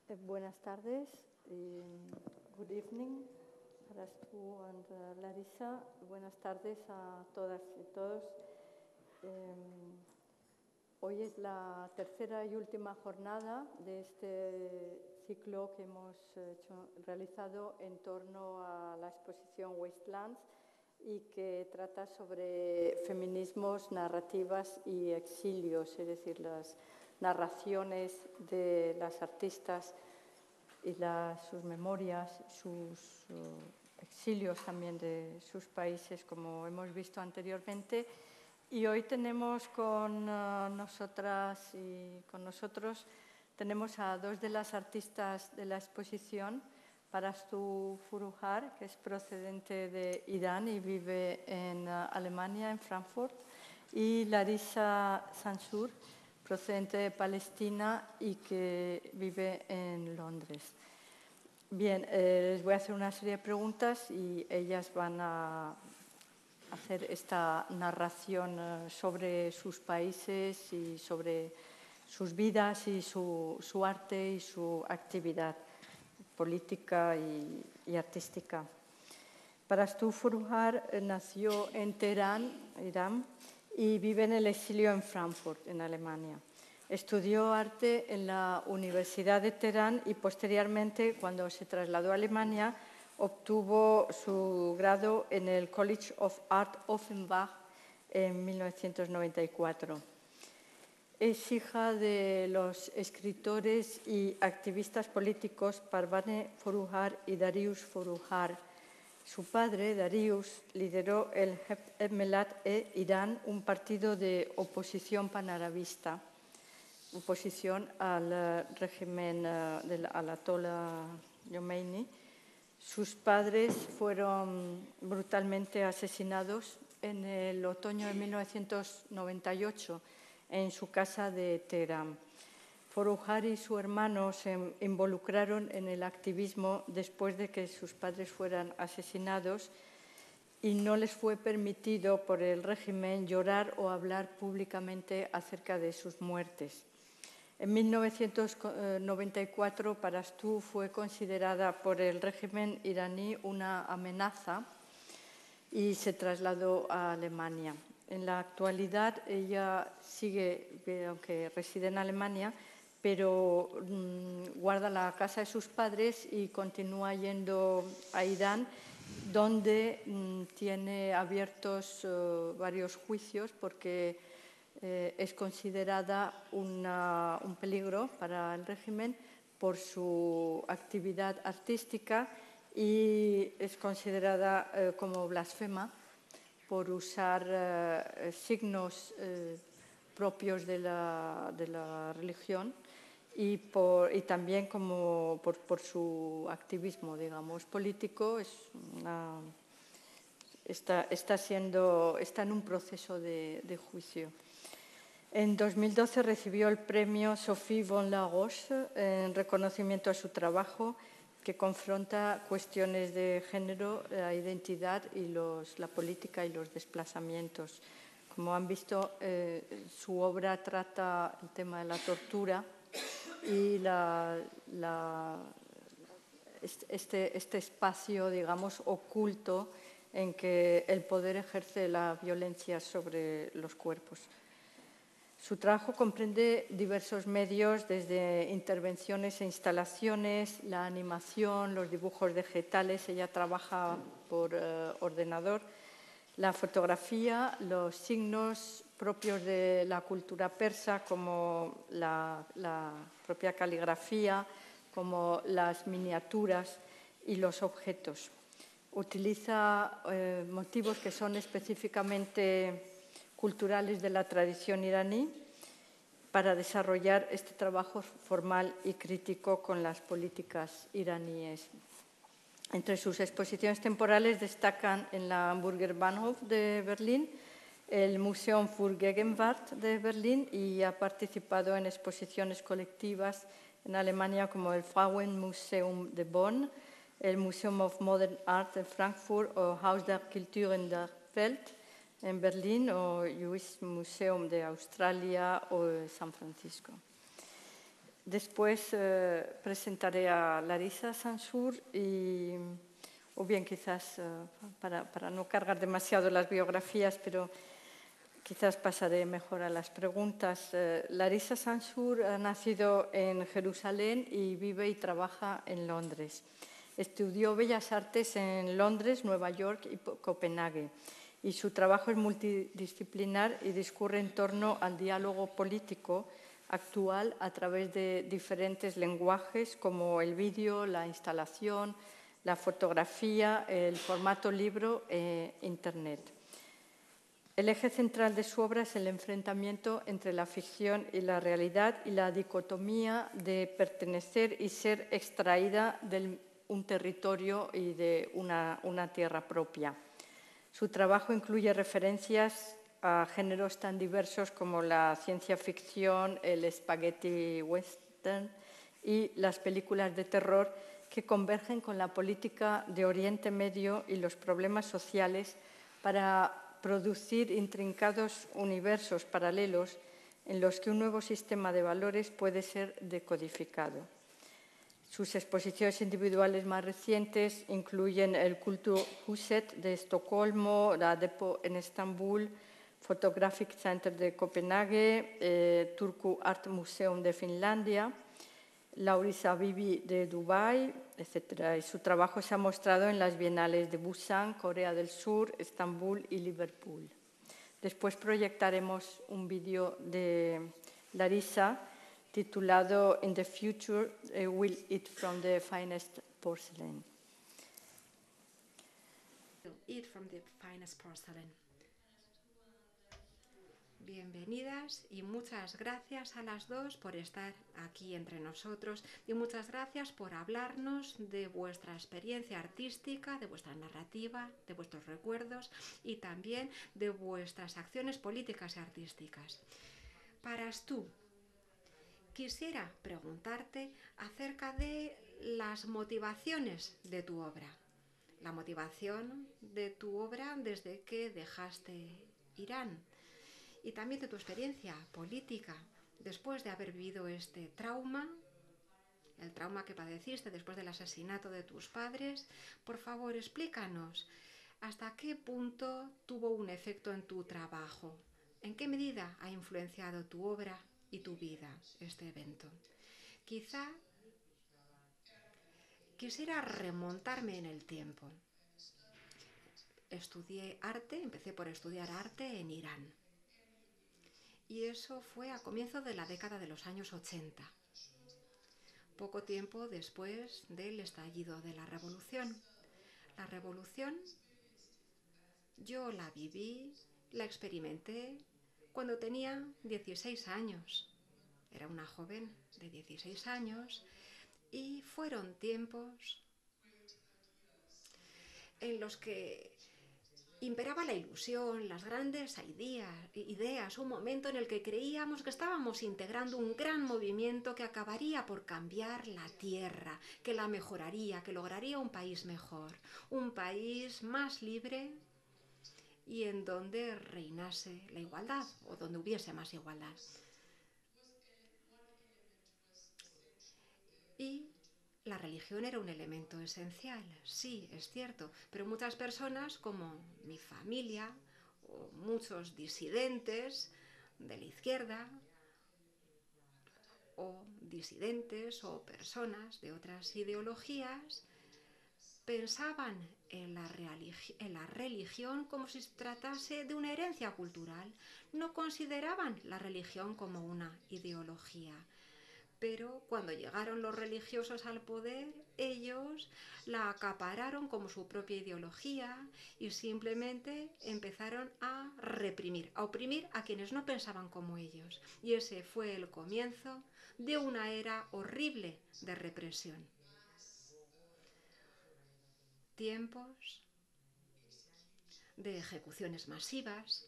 Buenas tardes, good evening, Arastu and Larissa. Buenas tardes a todas y todos. Hoy es la tercera y última jornada de este ciclo que hemos realizado en torno a la exposición Wastelands y que trata sobre feminismos, narrativas y exilios, es decir, las narraciones de las artistas y sus memorias, sus exilios también de sus países, como hemos visto anteriormente. Y hoy tenemos con nosotras y con nosotros, tenemos a dos de las artistas de la exposición, Parastu Furuhar, que es procedente de Irán y vive en Alemania, en Frankfurt, y Larissa Sansur, procedente de Palestina y que vive en Londres. Bien, les voy a hacer una serie de preguntas y ellas van a hacer esta narración sobre sus países y sobre sus vidas y su arte y su actividad política y artística. Parastu Furuhar nació en Teherán, Irán, y vive en el exilio en Frankfurt, en Alemania. Estudió arte en la Universidad de Teherán y posteriormente, cuando se trasladó a Alemania, obtuvo su grado en el College of Art Offenbach en 1994. Es hija de los escritores y activistas políticos Parvane Furuhar y Darius Furuhar. Su padre, Darius, lideró el Hezbollah-e-Irán, un partido de oposición panarabista, oposición al régimen del Ayatollah Khomeini. Sus padres fueron brutalmente asesinados en el otoño de 1998 en su casa de Teherán. Furuhar y su hermano se involucraron en el activismo después de que sus padres fueran asesinados y no les fue permitido por el régimen llorar o hablar públicamente acerca de sus muertes. En 1994, Parastu fue considerada por el régimen iraní una amenaza y se trasladó a Alemania. En la actualidad, ella sigue, aunque reside en Alemania, pero guarda la casa de sus padres y continúa yendo a Irán, donde tiene abiertos varios juicios porque es considerada un peligro para el régimen por su actividad artística y es considerada como blasfema por usar signos propios de la religión y también como por su activismo, digamos, político. Está en un proceso de juicio. En 2012 recibió el premio Sophie von La Roche en reconocimiento a su trabajo, que confronta cuestiones de género, la identidad y la política y los desplazamientos. Como han visto, su obra trata el tema de la tortura y este espacio, digamos, oculto en que el poder ejerce la violencia sobre los cuerpos. Su trabajo comprende diversos medios, desde intervenciones e instalaciones, la animación, los dibujos vegetales, ella trabaja por ordenador, la fotografía, los signos propios de la cultura persa, como la propia caligrafía, como las miniaturas y los objetos. Utiliza motivos que son específicamente culturales de la tradición iraní para desarrollar este trabajo formal y crítico con las políticas iraníes. Entre sus exposiciones temporales destacan en la Hamburger Bahnhof de Berlín, el Museum für Gegenwart de Berlín, y ha participado en exposiciones colectivas en Alemania como el Frauenmuseum de Bonn, el Museum of Modern Art de Frankfurt o Haus der Kulturen der Welt en Berlín o US Museum de Australia o San Francisco. Después presentaré a Larissa Sansur o bien quizás para no cargar demasiado las biografías, pero quizás pasaré mejor a las preguntas. Larissa Sansur ha nacido en Jerusalén y vive y trabaja en Londres. Estudió Bellas Artes en Londres, Nueva York y Copenhague. Y su trabajo es multidisciplinar y discurre en torno al diálogo político actual a través de diferentes lenguajes como el vídeo, la instalación, la fotografía, el formato libro e Internet. El eje central de su obra es el enfrentamiento entre la ficción y la realidad y la dicotomía de pertenecer y ser extraída de un territorio y de una tierra propia. Su trabajo incluye referencias a géneros tan diversos como la ciencia ficción, el spaghetti western y las películas de terror que convergen con la política de Oriente Medio y los problemas sociales para producir intrincados universos paralelos en los que un nuevo sistema de valores puede ser decodificado. Sus exposiciones individuales más recientes incluyen el Kulturhuset de Estocolmo, la Depot en Estambul, Photographic Center de Copenhague, Turku Art Museum de Finlandia, Laurissa Bibi de Dubái, etc. Y su trabajo se ha mostrado en las bienales de Busan, Corea del Sur, Estambul y Liverpool. Después proyectaremos un vídeo de Larissa titulado In the Future We'll Eat from the Finest Porcelain. Eat from the finest porcelain. Bienvenidas y muchas gracias a las dos por estar aquí entre nosotros y muchas gracias por hablarnos de vuestra experiencia artística, de vuestra narrativa, de vuestros recuerdos y también de vuestras acciones políticas y artísticas. Para tú, quisiera preguntarte acerca de las motivaciones de tu obra. La motivación de tu obra desde que dejaste Irán y también de tu experiencia política después de haber vivido este trauma, el trauma que padeciste después del asesinato de tus padres. Por favor, explícanos hasta qué punto tuvo un efecto en tu trabajo, en qué medida ha influenciado tu obra y tu vida este evento. Quizá quisiera remontarme en el tiempo. Empecé por estudiar arte en Irán. Y eso fue a comienzos de la década de los años 80, poco tiempo después del estallido de la revolución. La revolución yo la viví, la experimenté cuando tenía 16 años. Era una joven de 16 años y fueron tiempos en los que imperaba la ilusión, las grandes ideas, un momento en el que creíamos que estábamos integrando un gran movimiento que acabaría por cambiar la tierra, que la mejoraría, que lograría un país mejor, un país más libre y en donde reinase la igualdad o donde hubiese más igualdad. Y la religión era un elemento esencial, sí, es cierto, pero muchas personas, como mi familia o muchos disidentes de la izquierda, o disidentes o personas de otras ideologías, pensaban en la religión como si se tratase de una herencia cultural. No consideraban la religión como una ideología. Pero cuando llegaron los religiosos al poder, ellos la acapararon como su propia ideología y simplemente empezaron a reprimir, a oprimir a quienes no pensaban como ellos. Y ese fue el comienzo de una era horrible de represión. Tiempos de ejecuciones masivas,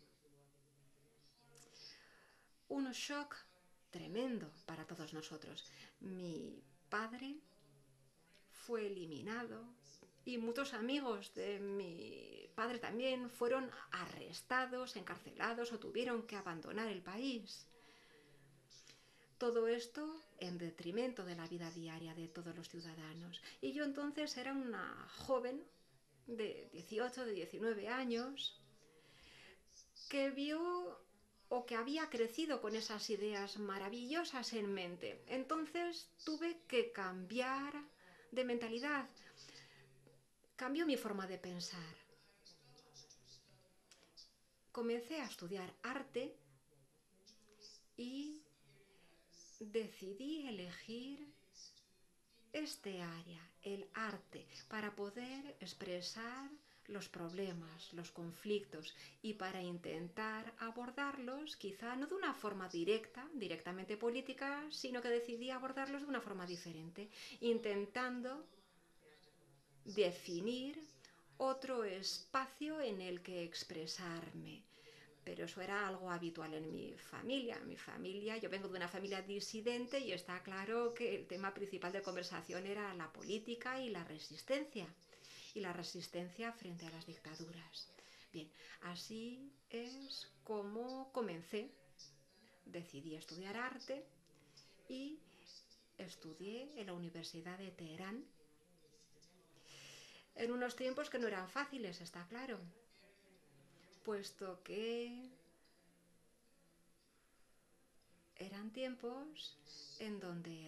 un shock tremendo para todos nosotros. Mi padre fue eliminado y muchos amigos de mi padre también fueron arrestados, encarcelados o tuvieron que abandonar el país. Todo esto en detrimento de la vida diaria de todos los ciudadanos. Y yo entonces era una joven de 18, de 19 años, que vio o que había crecido con esas ideas maravillosas en mente. Entonces tuve que cambiar de mentalidad, cambió mi forma de pensar. Comencé a estudiar arte y decidí elegir este área, el arte, para poder expresar los problemas, los conflictos y para intentar abordarlos quizá no de una forma directamente política, sino que decidí abordarlos de una forma diferente, intentando definir otro espacio en el que expresarme. Pero eso era algo habitual en mi familia. Yo vengo de una familia disidente y está claro que el tema principal de conversación era la política y la resistencia frente a las dictaduras. Bien, así es como comencé. Decidí estudiar arte y estudié en la Universidad de Teherán en unos tiempos que no eran fáciles, está claro, puesto que eran tiempos en donde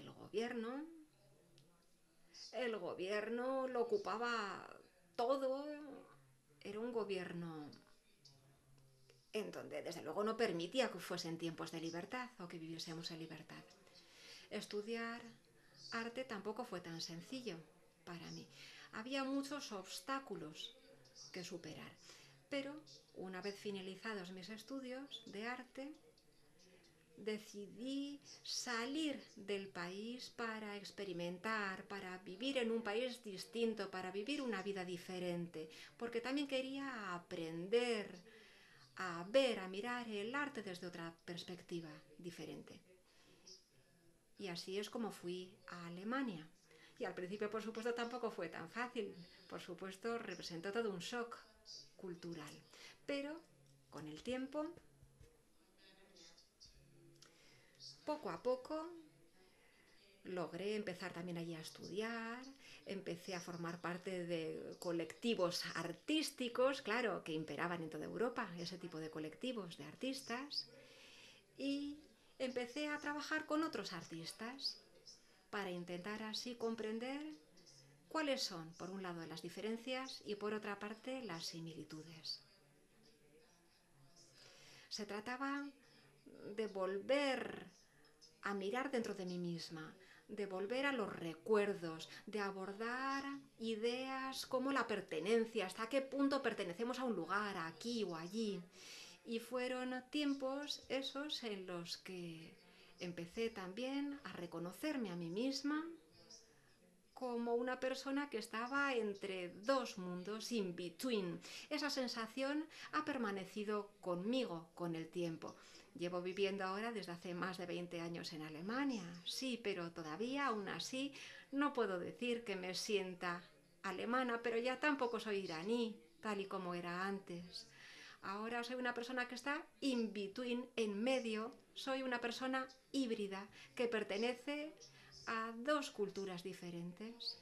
el gobierno lo ocupaba todo, era un gobierno en donde desde luego no permitía que fuesen tiempos de libertad o que viviésemos en libertad. Estudiar arte tampoco fue tan sencillo para mí. Había muchos obstáculos que superar, pero una vez finalizados mis estudios de arte, decidí salir del país para experimentar, para vivir en un país distinto, para vivir una vida diferente, porque también quería aprender a ver, a mirar el arte desde otra perspectiva diferente. Y así es como fui a Alemania. Y al principio, por supuesto, tampoco fue tan fácil. Por supuesto, representó todo un shock cultural. Pero con el tiempo, poco a poco, logré empezar también allí a estudiar, empecé a formar parte de colectivos artísticos, claro, que imperaban en toda Europa, ese tipo de colectivos de artistas, y empecé a trabajar con otros artistas para intentar así comprender cuáles son, por un lado, las diferencias y por otra parte, las similitudes. Se trataba de volver a mirar dentro de mí misma, de volver a los recuerdos, de abordar ideas como la pertenencia, hasta qué punto pertenecemos a un lugar, aquí o allí. Y fueron tiempos esos en los que empecé también a reconocerme a mí misma como una persona que estaba entre dos mundos, in between. Esa sensación ha permanecido conmigo con el tiempo. Llevo viviendo ahora desde hace más de 20 años en Alemania, sí, pero todavía, aún así, no puedo decir que me sienta alemana, pero ya tampoco soy iraní, tal y como era antes. Ahora soy una persona que está in between, en medio, soy una persona híbrida que pertenece a dos culturas diferentes.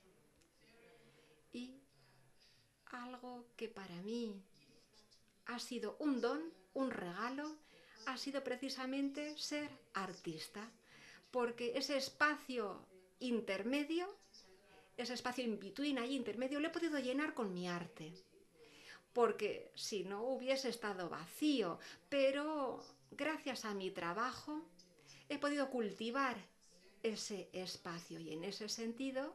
Y algo que para mí ha sido un don, un regalo, ha sido precisamente ser artista, porque ese espacio intermedio, ese espacio in between, ahí intermedio, lo he podido llenar con mi arte, porque si no hubiese estado vacío, pero gracias a mi trabajo he podido cultivar ese espacio y en ese sentido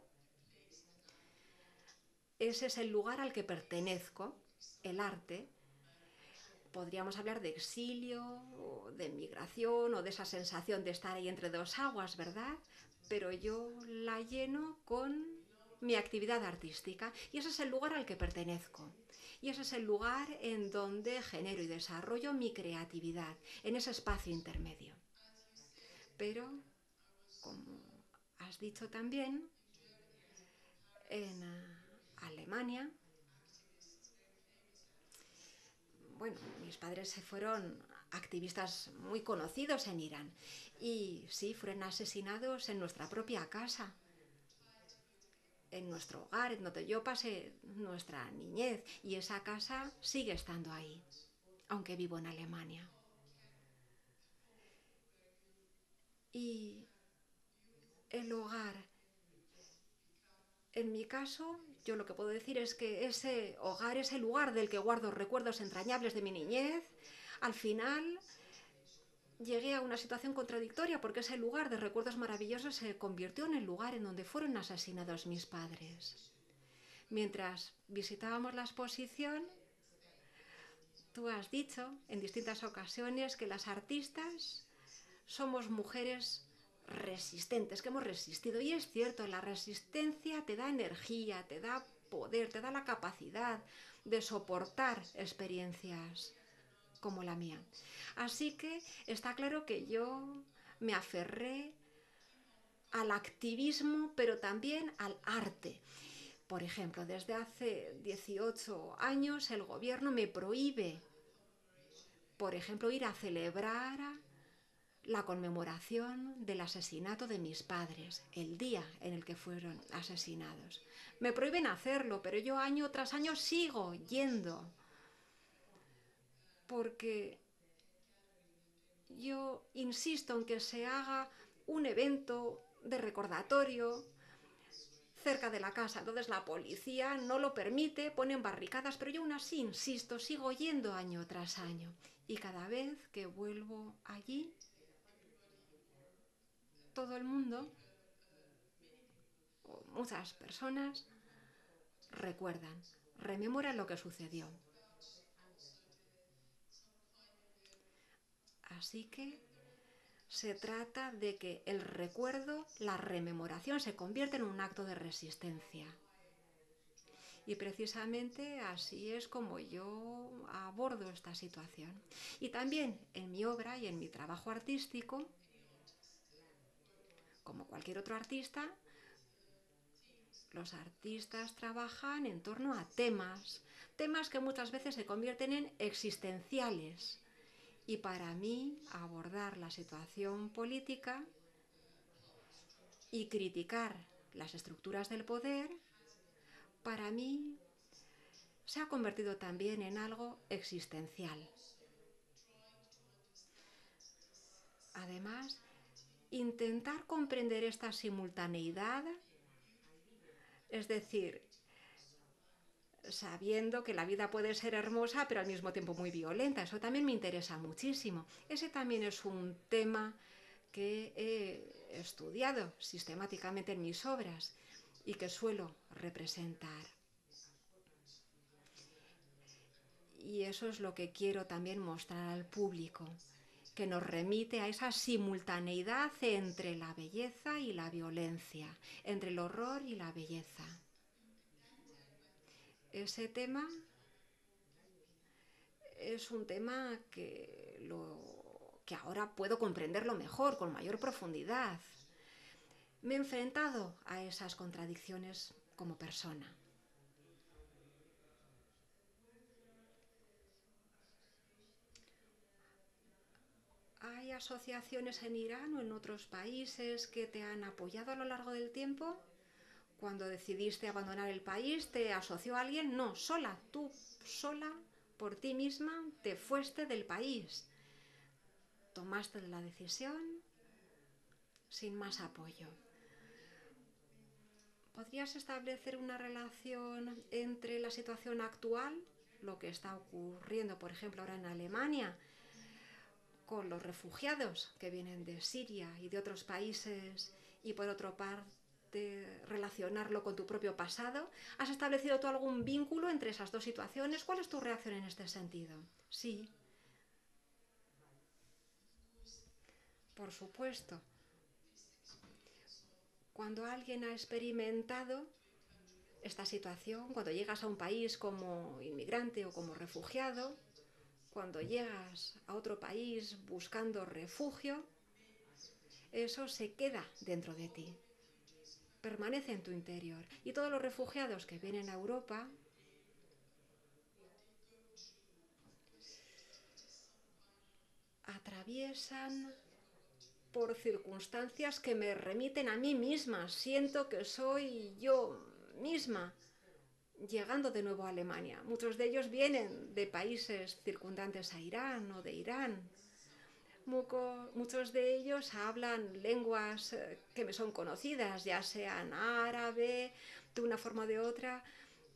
ese es el lugar al que pertenezco, el arte. Podríamos hablar de exilio, o de migración, o de esa sensación de estar ahí entre dos aguas, ¿verdad? Pero yo la lleno con mi actividad artística y ese es el lugar al que pertenezco. Y ese es el lugar en donde genero y desarrollo mi creatividad, en ese espacio intermedio. Pero, como has dicho también, en Alemania, bueno, mis padres se fueron activistas muy conocidos en Irán. Y sí, fueron asesinados en nuestra propia casa, en nuestro hogar, en donde yo pasé nuestra niñez. Y esa casa sigue estando ahí, aunque vivo en Alemania. Y el hogar, en mi caso, yo lo que puedo decir es que ese hogar es el lugar del que guardo recuerdos entrañables de mi niñez. Al final llegué a una situación contradictoria porque ese lugar de recuerdos maravillosos se convirtió en el lugar en donde fueron asesinados mis padres. Mientras visitábamos la exposición, tú has dicho en distintas ocasiones que las artistas somos mujeres resistentes, que hemos resistido. Y es cierto, la resistencia te da energía, te da poder, te da la capacidad de soportar experiencias como la mía. Así que está claro que yo me aferré al activismo, pero también al arte. Por ejemplo, desde hace 18 años el gobierno me prohíbe, por ejemplo, ir a celebrar la conmemoración del asesinato de mis padres, el día en el que fueron asesinados. Me prohíben hacerlo, pero yo año tras año sigo yendo, porque yo insisto en que se haga un evento de recordatorio cerca de la casa. Entonces la policía no lo permite, ponen barricadas, pero yo aún así insisto, sigo yendo año tras año. Y cada vez que vuelvo allí, todo el mundo, o muchas personas, recuerdan, rememoran lo que sucedió. Así que se trata de que el recuerdo, la rememoración, se convierta en un acto de resistencia. Y precisamente así es como yo abordo esta situación. Y también en mi obra y en mi trabajo artístico, como cualquier otro artista, los artistas trabajan en torno a temas que muchas veces se convierten en existenciales. Y para mí, abordar la situación política y criticar las estructuras del poder, para mí se ha convertido también en algo existencial. Además, intentar comprender esta simultaneidad, es decir, sabiendo que la vida puede ser hermosa pero al mismo tiempo muy violenta, eso también me interesa muchísimo. Ese también es un tema que he estudiado sistemáticamente en mis obras y que suelo representar. Y eso es lo que quiero también mostrar al público, que nos remite a esa simultaneidad entre la belleza y la violencia, entre el horror y la belleza. Ese tema es un tema que ahora puedo comprenderlo mejor, con mayor profundidad. Me he enfrentado a esas contradicciones como persona. ¿Hay asociaciones en Irán o en otros países que te han apoyado a lo largo del tiempo? Cuando decidiste abandonar el país, ¿te asoció a alguien? No, sola, tú sola, por ti misma, te fuiste del país. Tomaste la decisión sin más apoyo. ¿Podrías establecer una relación entre la situación actual, lo que está ocurriendo, por ejemplo, ahora en Alemania, con los refugiados que vienen de Siria y de otros países, y por otra parte relacionarlo con tu propio pasado? ¿Has establecido tú algún vínculo entre esas dos situaciones? ¿Cuál es tu reacción en este sentido? Sí, por supuesto. Cuando alguien ha experimentado esta situación, cuando llegas a un país como inmigrante o como refugiado, cuando llegas a otro país buscando refugio, eso se queda dentro de ti, permanece en tu interior. Y todos los refugiados que vienen a Europa atraviesan por circunstancias que me remiten a mí misma. Siento que soy yo misma llegando de nuevo a Alemania. Muchos de ellos vienen de países circundantes a Irán o de Irán. Muchos de ellos hablan lenguas que me son conocidas, ya sean árabe, de una forma o de otra.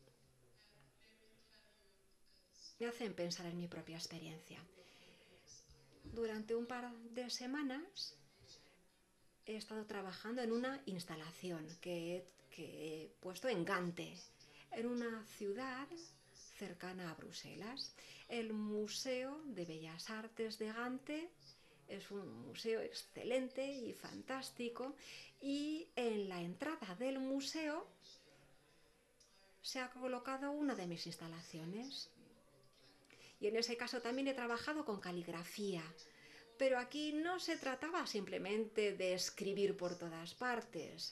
Me hacen pensar en mi propia experiencia. Durante un par de semanas he estado trabajando en una instalación que he puesto en Gante, en una ciudad cercana a Bruselas. El Museo de Bellas Artes de Gante es un museo excelente y fantástico, y en la entrada del museo se ha colocado una de mis instalaciones. Y en ese caso también he trabajado con caligrafía. Pero aquí no se trataba simplemente de escribir por todas partes,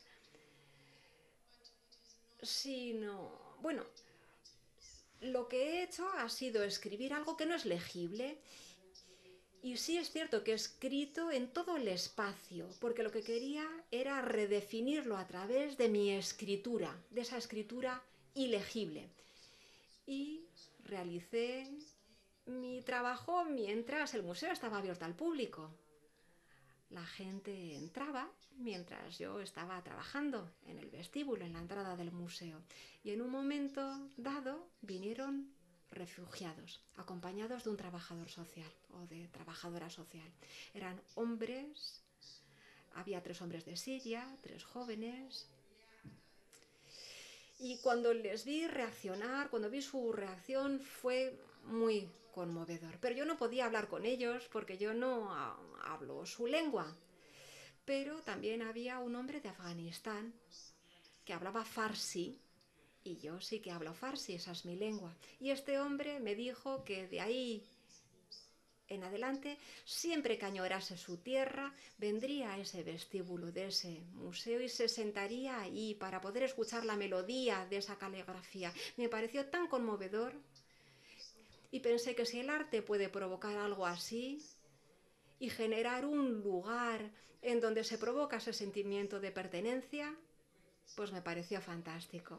sino, bueno, lo que he hecho ha sido escribir algo que no es legible. Y sí es cierto que he escrito en todo el espacio, porque lo que quería era redefinirlo a través de mi escritura, de esa escritura ilegible. Y realicé mi trabajo mientras el museo estaba abierto al público. La gente entraba mientras yo estaba trabajando en el vestíbulo, en la entrada del museo. Y en un momento dado vinieron refugiados, acompañados de un trabajador social o de trabajadora social. Eran hombres, había 3 hombres de Siria, 3 jóvenes. Y cuando les vi reaccionar, cuando vi su reacción, fue muy conmovedor. Pero yo no podía hablar con ellos porque yo no hablo su lengua. Pero también había un hombre de Afganistán que hablaba farsi, y yo sí que hablo farsi, esa es mi lengua. Y este hombre me dijo que de ahí en adelante, siempre que añorase su tierra, vendría a ese vestíbulo de ese museo y se sentaría ahí para poder escuchar la melodía de esa caligrafía. Me pareció tan conmovedor y pensé que si el arte puede provocar algo así y generar un lugar en donde se provoca ese sentimiento de pertenencia, pues me pareció fantástico.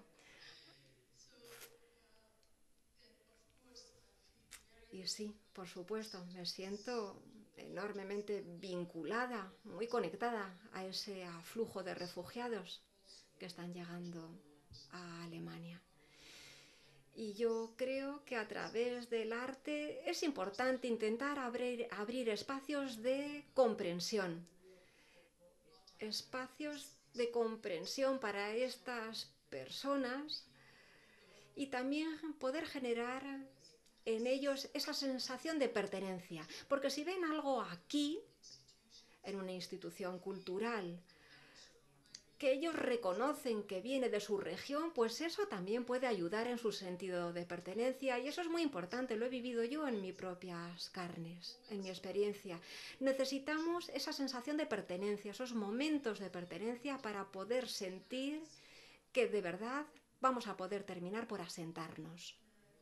Y sí, por supuesto, me siento enormemente vinculada, muy conectada a ese aflujo de refugiados que están llegando a Alemania. Y yo creo que a través del arte es importante intentar abrir espacios de comprensión. Espacios de comprensión para estas personas y también poder generar en ellos esa sensación de pertenencia. Porque si ven algo aquí, en una institución cultural, que ellos reconocen que viene de su región, pues eso también puede ayudar en su sentido de pertenencia, y eso es muy importante, lo he vivido yo en mis propias carnes, en mi experiencia. Necesitamos esa sensación de pertenencia, esos momentos de pertenencia para poder sentir que de verdad vamos a poder terminar por asentarnos.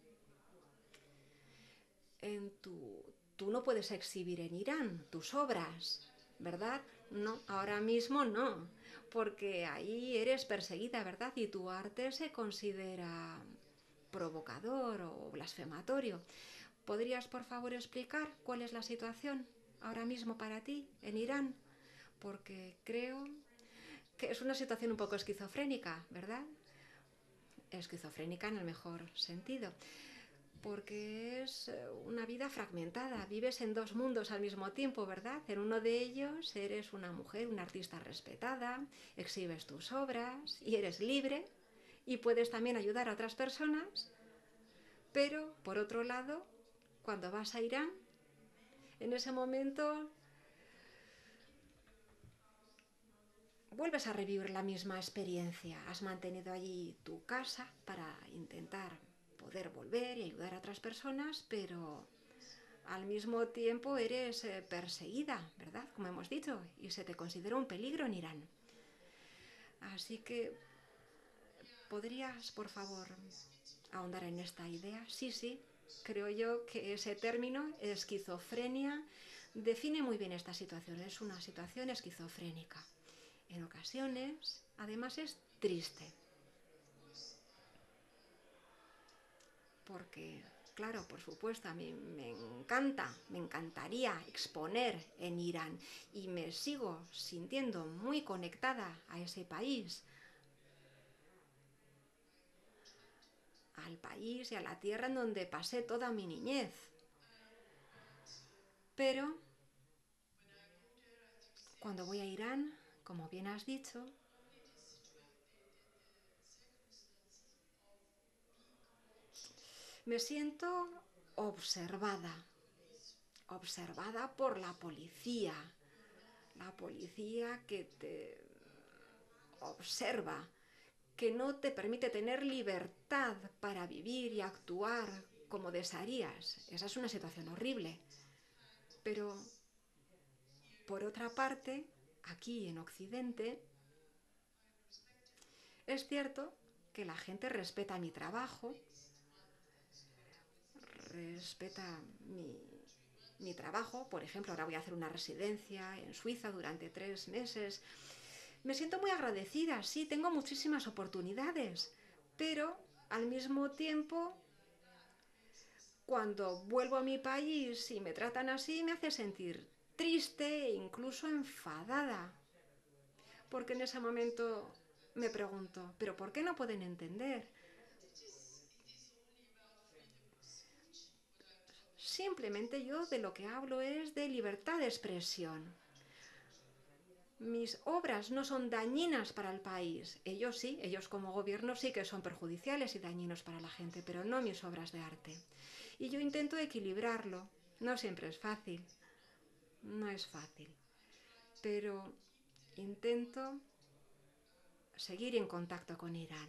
Tú no puedes exhibir en Irán tus obras, ¿verdad? No, ahora mismo no, porque ahí eres perseguida, ¿verdad? Y tu arte se considera provocador o blasfematorio. ¿Podrías, por favor, explicar cuál es la situación ahora mismo para ti en Irán? Porque creo que es una situación un poco esquizofrénica, ¿verdad? Esquizofrénica en el mejor sentido. Porque es una vida fragmentada, vives en 2 mundos al mismo tiempo, ¿verdad? En uno de ellos eres una mujer, una artista respetada, exhibes tus obras y eres libre y puedes también ayudar a otras personas, pero por otro lado, cuando vas a Irán, en ese momento vuelves a revivir la misma experiencia. Has mantenido allí tu casa para intentar poder volver y ayudar a otras personas, pero al mismo tiempo eres perseguida, ¿verdad? Como hemos dicho, y se te considera un peligro en Irán. Así que, ¿podrías, por favor, ahondar en esta idea? Sí, creo yo que ese término, esquizofrenia, define muy bien esta situación. Es una situación esquizofrénica. En ocasiones, además, es triste. Porque, claro, por supuesto, a mí me encantaría exponer en Irán y me sigo sintiendo muy conectada a ese país, al país y a la tierra en donde pasé toda mi niñez. Pero cuando voy a Irán, como bien has dicho, me siento observada por la policía que te observa, que no te permite tener libertad para vivir y actuar como desearías. Esa es una situación horrible. Pero, por otra parte, aquí en Occidente, es cierto que la gente respeta mi trabajo, respeta mi trabajo. Por ejemplo, ahora voy a hacer una residencia en Suiza durante 3 meses. Me siento muy agradecida, sí, tengo muchísimas oportunidades, pero al mismo tiempo, cuando vuelvo a mi país y me tratan así, me hace sentir triste e incluso enfadada. Porque en ese momento me pregunto, ¿pero por qué no pueden entender? Simplemente yo de lo que hablo es de libertad de expresión. Mis obras no son dañinas para el país. Ellos sí, ellos como gobierno sí que son perjudiciales y dañinos para la gente, pero no mis obras de arte. Y yo intento equilibrarlo. No siempre es fácil. No es fácil. Pero intento seguir en contacto con Irán.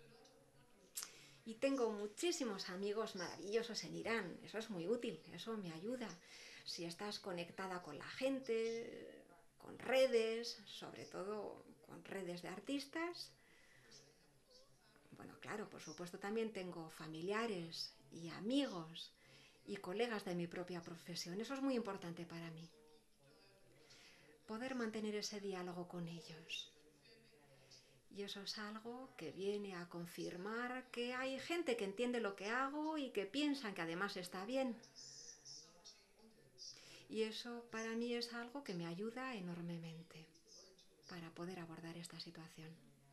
Y tengo muchísimos amigos maravillosos en Irán. Eso es muy útil, eso me ayuda. Si estás conectada con la gente, con redes, sobre todo con redes de artistas. Bueno, claro, por supuesto también tengo familiares y amigos y colegas de mi propia profesión. Eso es muy importante para mí. Poder mantener ese diálogo con ellos. Y eso es algo que viene a confirmar que hay gente que entiende lo que hago y que piensan que además está bien. Y eso para mí es algo que me ayuda enormemente para poder abordar esta situación.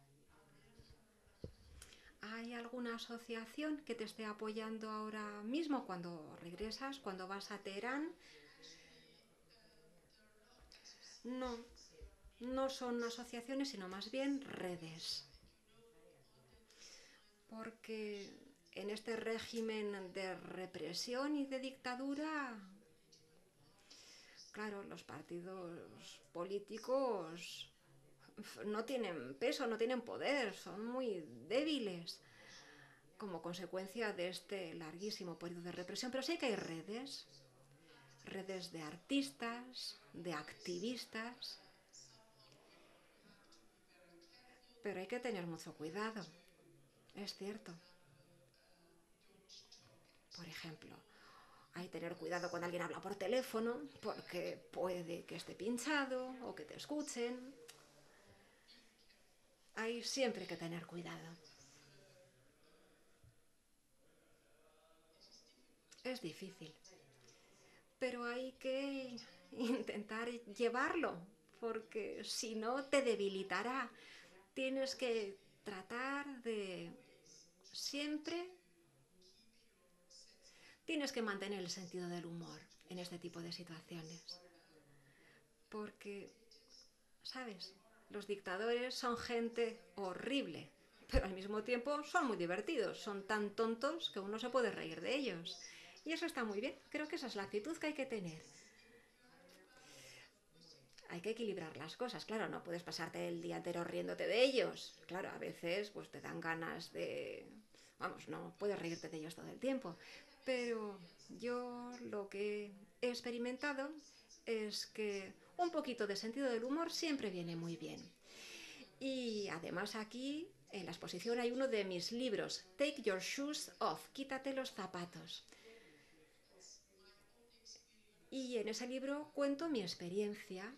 ¿Hay alguna asociación que te esté apoyando ahora mismo cuando regresas, cuando vas a Teherán? No, no son asociaciones, sino más bien redes. Porque en este régimen de represión y de dictadura, claro, los partidos políticos no tienen peso, no tienen poder, son muy débiles como consecuencia de este larguísimo periodo de represión. Pero sí que hay redes de artistas, de activistas, pero hay que tener mucho cuidado, es cierto. Por ejemplo, hay que tener cuidado cuando alguien habla por teléfono, porque puede que esté pinchado o que te escuchen. Hay siempre que tener cuidado. Es difícil, pero hay que intentar llevarlo, porque si no te debilitará. Tienes que tratar de siempre, tienes que mantener el sentido del humor en este tipo de situaciones. Porque, ¿sabes? Los dictadores son gente horrible, pero al mismo tiempo son muy divertidos, son tan tontos que uno se puede reír de ellos. Y eso está muy bien, creo que esa es la actitud que hay que tener. Hay que equilibrar las cosas, claro, no puedes pasarte el día entero riéndote de ellos. Claro, a veces pues te dan ganas de... Vamos, no puedes reírte de ellos todo el tiempo. Pero yo lo que he experimentado es que un poquito de sentido del humor siempre viene muy bien. Y además aquí en la exposición hay uno de mis libros, Take Your Shoes Off, quítate los zapatos. Y en ese libro cuento mi experiencia,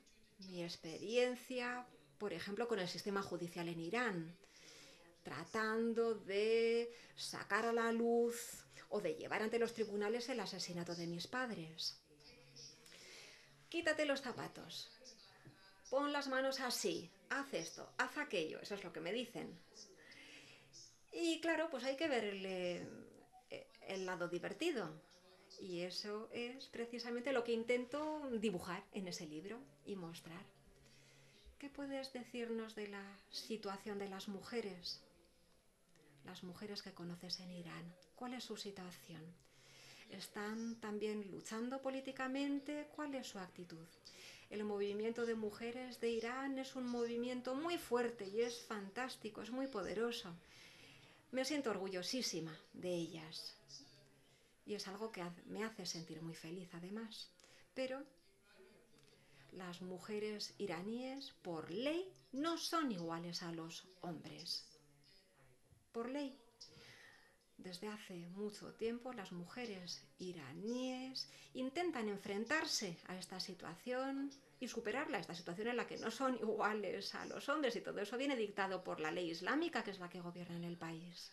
por ejemplo, con el sistema judicial en Irán, tratando de sacar a la luz o de llevar ante los tribunales el asesinato de mis padres. Quítate los zapatos, pon las manos así, haz esto, haz aquello, eso es lo que me dicen. Y claro, pues hay que verle el lado divertido. Y eso es precisamente lo que intento dibujar en ese libro y mostrar. ¿Qué puedes decirnos de la situación de las mujeres? Las mujeres que conoces en Irán. ¿Cuál es su situación? ¿Están también luchando políticamente? ¿Cuál es su actitud? El movimiento de mujeres de Irán es un movimiento muy fuerte y es fantástico, es muy poderoso. Me siento orgullosísima de ellas y es algo que me hace sentir muy feliz además. Pero las mujeres iraníes, por ley, no son iguales a los hombres. Por ley. Desde hace mucho tiempo las mujeres iraníes intentan enfrentarse a esta situación y superarla, esta situación en la que no son iguales a los hombres, y todo eso viene dictado por la ley islámica, que es la que gobierna en el país.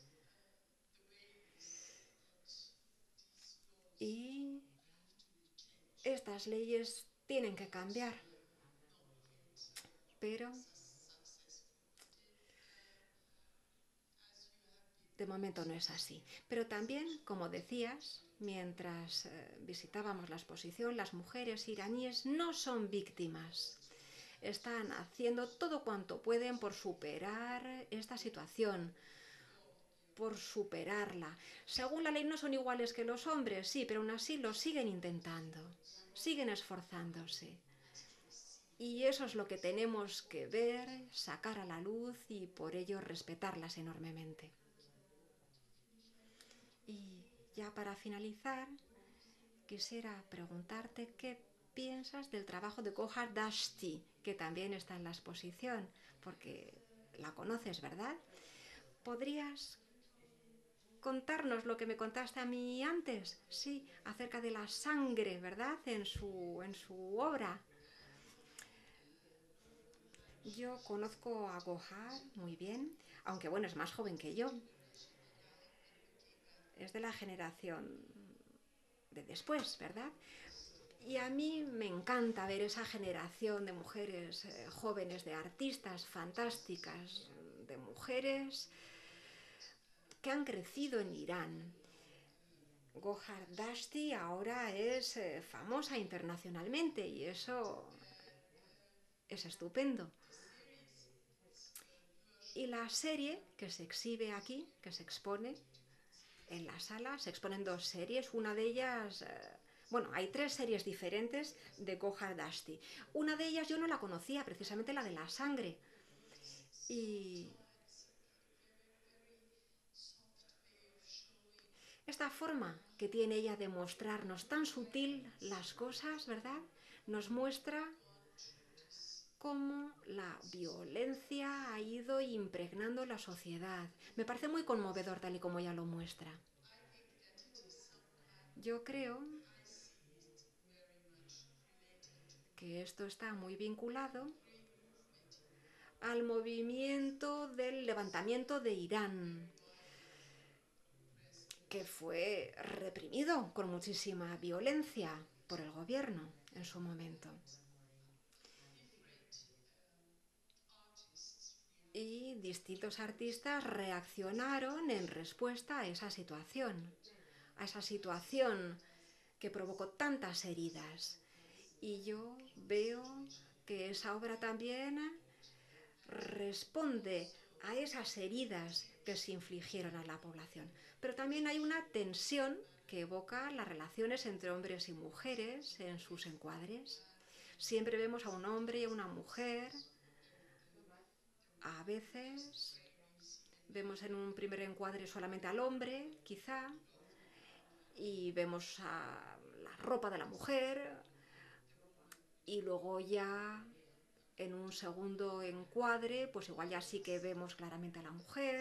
Y estas leyes tienen que cambiar, pero de momento no es así. Pero también, como decías, mientras visitábamos la exposición, las mujeres iraníes no son víctimas. Están haciendo todo cuanto pueden por superar esta situación, por superarla. Según la ley no son iguales que los hombres, sí, pero aún así lo siguen intentando, siguen esforzándose. Y eso es lo que tenemos que ver, sacar a la luz y por ello respetarlas enormemente. Y ya para finalizar, quisiera preguntarte qué piensas del trabajo de Gohar Dashti, que también está en la exposición, porque la conoces, ¿verdad? ¿Podrías contarnos lo que me contaste a mí antes? Sí, acerca de la sangre, ¿verdad? En su obra. Yo conozco a Gohar muy bien, aunque bueno, es más joven que yo. Es de la generación de después, ¿verdad? Y a mí me encanta ver esa generación de mujeres jóvenes, de artistas fantásticas, de mujeres que han crecido en Irán. Gohar Dashti ahora es famosa internacionalmente y eso es estupendo. Y la serie que se exhibe aquí, que se expone en la sala, se exponen dos series, una de ellas... Bueno, hay tres series diferentes de Gohar Dashti. Una de ellas yo no la conocía, precisamente la de la sangre. Y esta forma que tiene ella de mostrarnos tan sutil las cosas, ¿verdad? Nos muestra cómo la violencia ha ido impregnando la sociedad. Me parece muy conmovedor tal y como ella lo muestra. Yo creo que esto está muy vinculado al movimiento del levantamiento de Irán, que fue reprimido con muchísima violencia por el gobierno en su momento. Y distintos artistas reaccionaron en respuesta a esa situación que provocó tantas heridas. Y yo veo que esa obra también responde a esas heridas que se infligieron a la población. Pero también hay una tensión que evoca las relaciones entre hombres y mujeres en sus encuadres. Siempre vemos a un hombre y a una mujer. A veces vemos en un primer encuadre solamente al hombre, quizá, y vemos a la ropa de la mujer, y luego ya en un segundo encuadre, pues igual ya sí que vemos claramente a la mujer.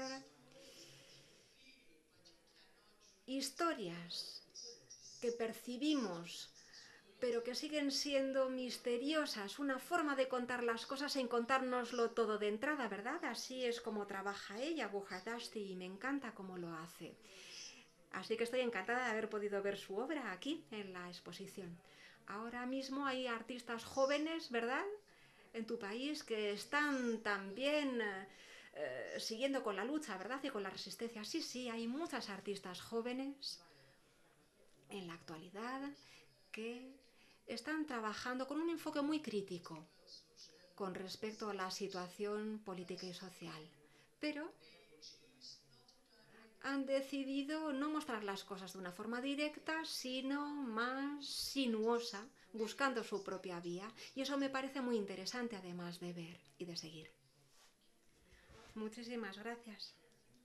Historias que percibimos pero que siguen siendo misteriosas, una forma de contar las cosas sin contárnoslo todo de entrada, ¿verdad? Así es como trabaja ella, Bujarasti, y me encanta cómo lo hace. Así que estoy encantada de haber podido ver su obra aquí en la exposición. Ahora mismo hay artistas jóvenes, ¿verdad?, en tu país que están también siguiendo con la lucha, ¿verdad?, y con la resistencia. Sí, sí, hay muchas artistas jóvenes en la actualidad que están trabajando con un enfoque muy crítico con respecto a la situación política y social. Pero han decidido no mostrar las cosas de una forma directa, sino más sinuosa, buscando su propia vía. Y eso me parece muy interesante, además de ver y de seguir. Muchísimas gracias.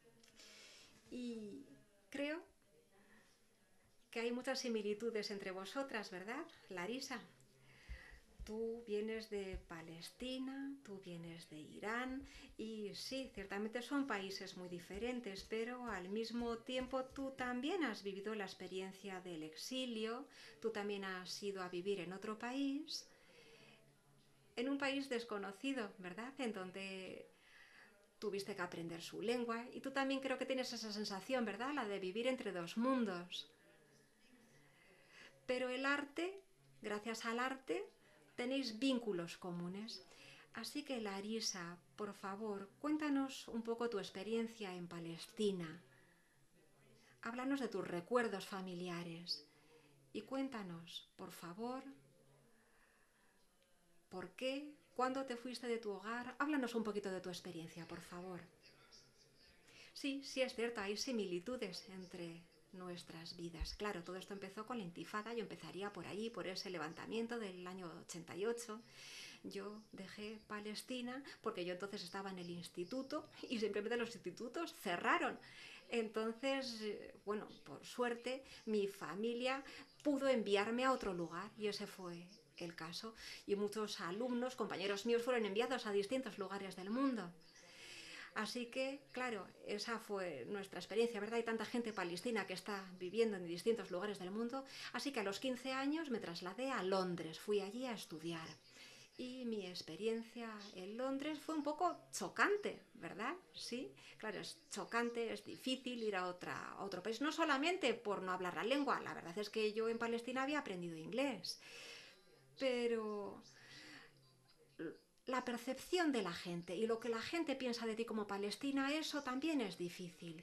Y creo que hay muchas similitudes entre vosotras, ¿verdad, Larisa? Tú vienes de Palestina, tú vienes de Irán y sí, ciertamente son países muy diferentes, pero al mismo tiempo tú también has vivido la experiencia del exilio, tú también has ido a vivir en otro país, en un país desconocido, ¿verdad? En donde tuviste que aprender su lengua y tú también creo que tienes esa sensación, ¿verdad? La de vivir entre dos mundos. Pero el arte, gracias al arte, tenéis vínculos comunes. Así que, Larisa, por favor, cuéntanos un poco tu experiencia en Palestina. Háblanos de tus recuerdos familiares. Y cuéntanos, por favor, por qué, cuándo te fuiste de tu hogar. Háblanos un poquito de tu experiencia, por favor. Sí, sí es cierto, hay similitudes entre nuestras vidas. Claro, todo esto empezó con la Intifada, yo empezaría por ahí, por ese levantamiento del año 88. Yo dejé Palestina porque yo entonces estaba en el instituto y simplemente los institutos cerraron. Entonces, bueno, por suerte, mi familia pudo enviarme a otro lugar y ese fue el caso. Y muchos alumnos, compañeros míos, fueron enviados a distintos lugares del mundo. Así que, claro, esa fue nuestra experiencia, ¿verdad? Hay tanta gente palestina que está viviendo en distintos lugares del mundo. Así que a los 15 años me trasladé a Londres, fui allí a estudiar. Y mi experiencia en Londres fue un poco chocante, ¿verdad? Sí, claro, es chocante, es difícil ir a otro país, no solamente por no hablar la lengua, la verdad es que yo en Palestina había aprendido inglés, pero la percepción de la gente y lo que la gente piensa de ti como palestina, eso también es difícil.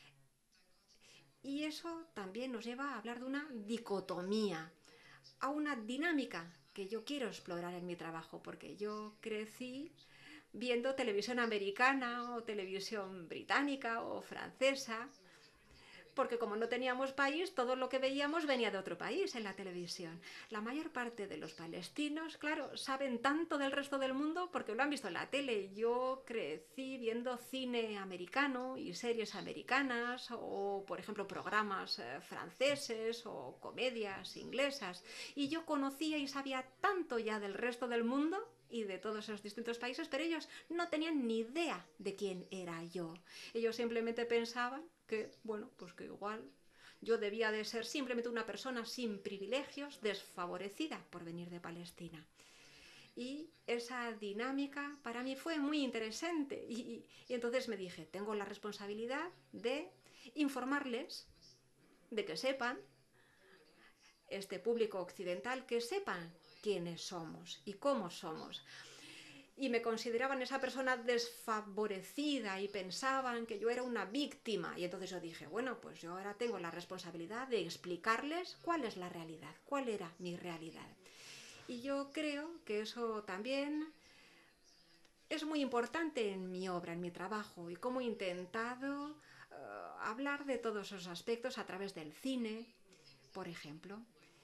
Y eso también nos lleva a hablar de una dicotomía, a una dinámica que yo quiero explorar en mi trabajo, porque yo crecí viendo televisión americana o televisión británica o francesa, porque como no teníamos país, todo lo que veíamos venía de otro país en la televisión. La mayor parte de los palestinos, claro, saben tanto del resto del mundo porque lo han visto en la tele. Yo crecí viendo cine americano y series americanas o, por ejemplo, programas franceses o comedias inglesas. Y yo conocía y sabía tanto ya del resto del mundo y de todos esos distintos países, pero ellos no tenían ni idea de quién era yo. Ellos simplemente pensaban que, bueno, pues que igual yo debía de ser simplemente una persona sin privilegios, desfavorecida por venir de Palestina. Y esa dinámica para mí fue muy interesante. Y entonces me dije, tengo la responsabilidad de informarles, de que sepan, este público occidental, que sepan quiénes somos y cómo somos. Y me consideraban esa persona desfavorecida y pensaban que yo era una víctima. Y entonces yo dije, bueno, pues yo ahora tengo la responsabilidad de explicarles cuál es la realidad, cuál era mi realidad. Y yo creo que eso también es muy importante en mi obra, en mi trabajo, y cómo he intentado hablar de todos esos aspectos a través del cine, por ejemplo.